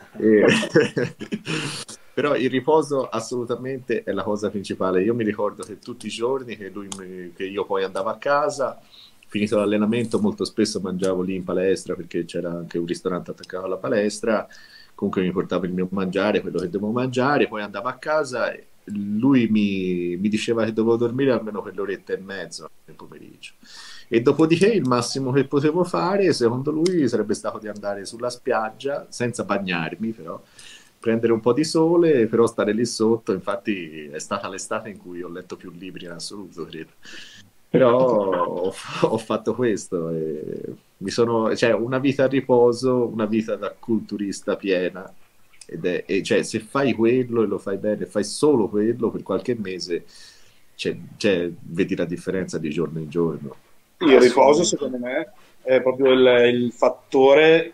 Però il riposo assolutamente è la cosa principale. Io mi ricordo che tutti i giorni che io poi andavo a casa, finito l'allenamento, molto spesso mangiavo lì in palestra, perché c'era anche un ristorante attaccato alla palestra, comunque mi portavo il mio mangiare, quello che dovevo mangiare, poi andavo a casa e lui mi diceva che dovevo dormire almeno per l'oretta e mezza nel pomeriggio. E dopodiché il massimo che potevo fare, secondo lui, sarebbe stato di andare sulla spiaggia, senza bagnarmi però, prendere un po' di sole, però stare lì sotto. Infatti è stata l'estate in cui ho letto più libri in assoluto, credo. Però ho fatto questo e cioè, una vita a riposo, una vita da culturista piena. Cioè, se fai quello e lo fai bene, fai solo quello per qualche mese, vedi la differenza di giorno in giorno. Il riposo, secondo me, è proprio il fattore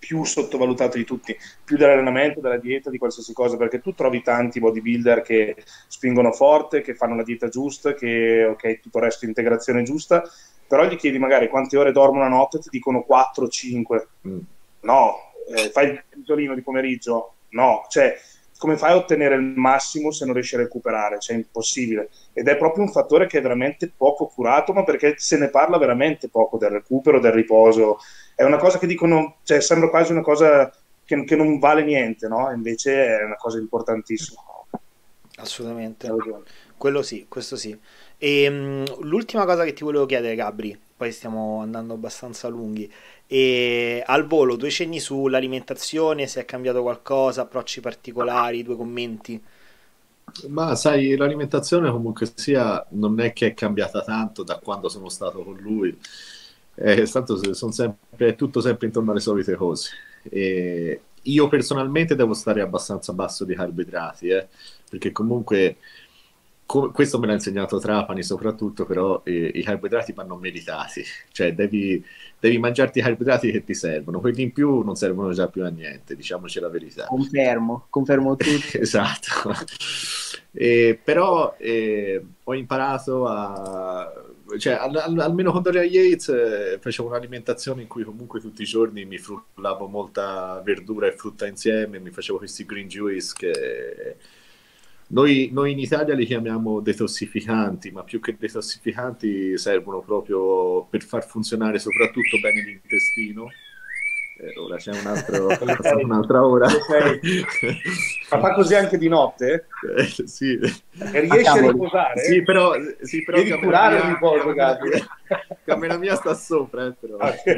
più sottovalutato di tutti, più dell'allenamento, della dieta, di qualsiasi cosa, perché tu trovi tanti bodybuilder che spingono forte, che fanno la dieta giusta, che ok, tutto il resto integrazione giusta, però gli chiedi magari quante ore dormono una notte, ti dicono 4-5. No, fai il pisolino di pomeriggio? No, cioè come fai a ottenere il massimo se non riesci a recuperare? Cioè è impossibile, ed è proprio un fattore che è veramente poco curato, ma perché se ne parla veramente poco del recupero, del riposo. È una cosa che dicono, cioè sembra quasi una cosa che non vale niente, no? Invece è una cosa importantissima. Assolutamente, quello sì, questo sì. E l'ultima cosa che ti volevo chiedere, Gabri, poi stiamo andando abbastanza lunghi, e al volo, due cenni sull'alimentazione, se è cambiato qualcosa, approcci particolari, due commenti. Ma sai, l'alimentazione comunque sia non è che è cambiata tanto da quando sono stato con lui. Tanto è tutto sempre intorno alle solite cose. Io personalmente devo stare abbastanza basso di carboidrati, perché comunque questo me l'ha insegnato Trapani soprattutto, però i carboidrati vanno meditati, cioè devi mangiarti i carboidrati che ti servono, quelli in più non servono già più a niente, diciamoci la verità. Confermo tutto. Esatto. Però ho imparato cioè, almeno con Dorian Yates facevo un'alimentazione in cui comunque tutti i giorni mi frullavo molta verdura e frutta insieme, mi facevo questi green juice che noi in Italia li chiamiamo detossificanti, ma più che detossificanti servono proprio per far funzionare soprattutto bene l'intestino. Ora c'è un'altra ora. Ma fa così anche di notte? Sì. E riesci a riposare? Sì, però devi curare il riposo, camera mia sta sopra, però. Okay.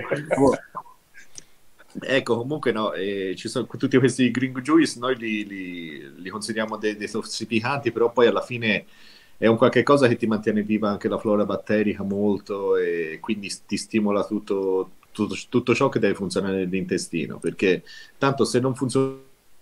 Ecco, comunque no, ci sono tutti questi green juice, noi li consideriamo dei detossificanti, però poi alla fine è un qualche cosa che ti mantiene viva anche la flora batterica molto, e quindi ti stimola tutto ciò che deve funzionare nell'intestino, perché tanto se non funziona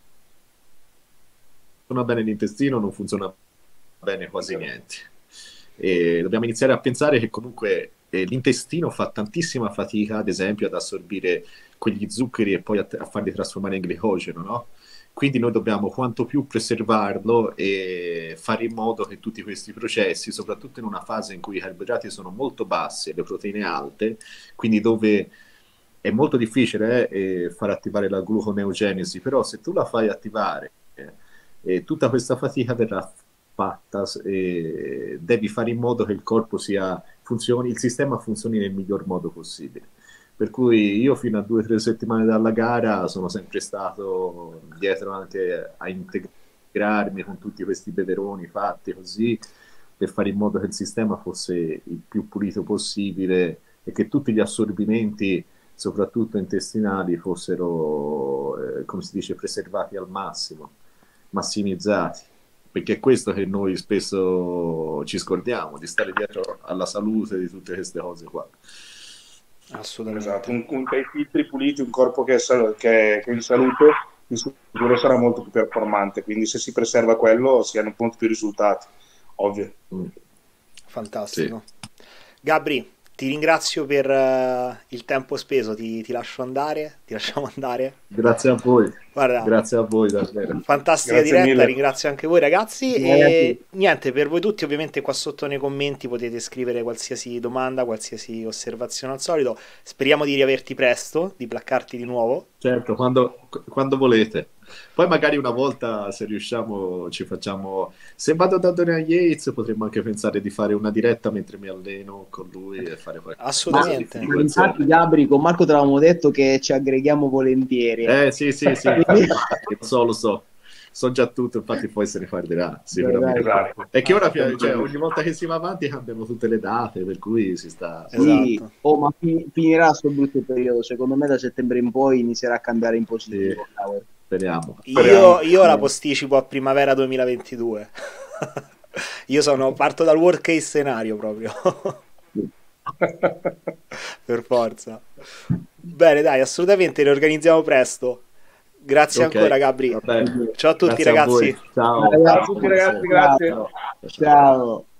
bene l'intestino non funziona bene quasi niente. E dobbiamo iniziare a pensare che comunque l'intestino fa tantissima fatica, ad esempio, ad assorbire quegli zuccheri e poi a farli trasformare in glicogeno, no? Quindi noi dobbiamo quanto più preservarlo e fare in modo che tutti questi processi, soprattutto in una fase in cui i carboidrati sono molto bassi e le proteine alte, quindi dove è molto difficile far attivare la gluconeogenesi, però se tu la fai attivare, tutta questa fatica verrà fatta, devi fare in modo che il corpo funzioni, il sistema funzioni nel miglior modo possibile. Per cui io fino a 2 o 3 settimane dalla gara sono sempre stato dietro anche a integrarmi con tutti questi beveroni fatti così, per fare in modo che il sistema fosse il più pulito possibile e che tutti gli assorbimenti, soprattutto intestinali, fossero, come si dice, preservati al massimo, massimizzati. Perché è questo che noi spesso ci scordiamo, di stare dietro alla salute di tutte queste cose qua. Assolutamente. Esatto, dei filtri puliti, un corpo che è in salute, di sicuro sarà molto più performante, quindi se si preserva quello si hanno molti più risultati, ovvio. Fantastico. Sì. Gabri, ti ringrazio per il tempo speso, ti lasciamo andare. Grazie a voi. Guarda, grazie a voi davvero. Fantastica Grazie diretta, mille. Ringrazio anche voi ragazzi. E niente, per voi tutti ovviamente qua sotto nei commenti potete scrivere qualsiasi domanda, qualsiasi osservazione al solito. Speriamo di riaverti presto, di placcarti di nuovo. Certo, quando volete. Poi magari una volta, se riusciamo, ci facciamo... Se vado da Dorian Yates potremmo anche pensare di fare una diretta mentre mi alleno con lui e fare qualcosa. Assolutamente. Infatti Gabri, con Marco te l'avevamo detto che ci aggreghiamo volentieri. Sì, lo so. So già tutto, infatti poi se ne parlerà sicuramente. Esatto. È che ora, cioè, ogni volta che si va avanti cambiano tutte le date, per cui si sta... Sì. Esatto. Ma finirà questo brutto periodo, secondo me da settembre in poi inizierà a cambiare in positivo. Sì. Speriamo. Io la posticipo a primavera 2022. Io parto dal worst case scenario proprio. Per forza. Bene, dai, assolutamente, le organizziamo presto. Grazie ancora, Gabri. Vabbè. Ciao a tutti, Grazie ragazzi. Ciao. Ciao a tutti, ragazzi, grazie. Ciao.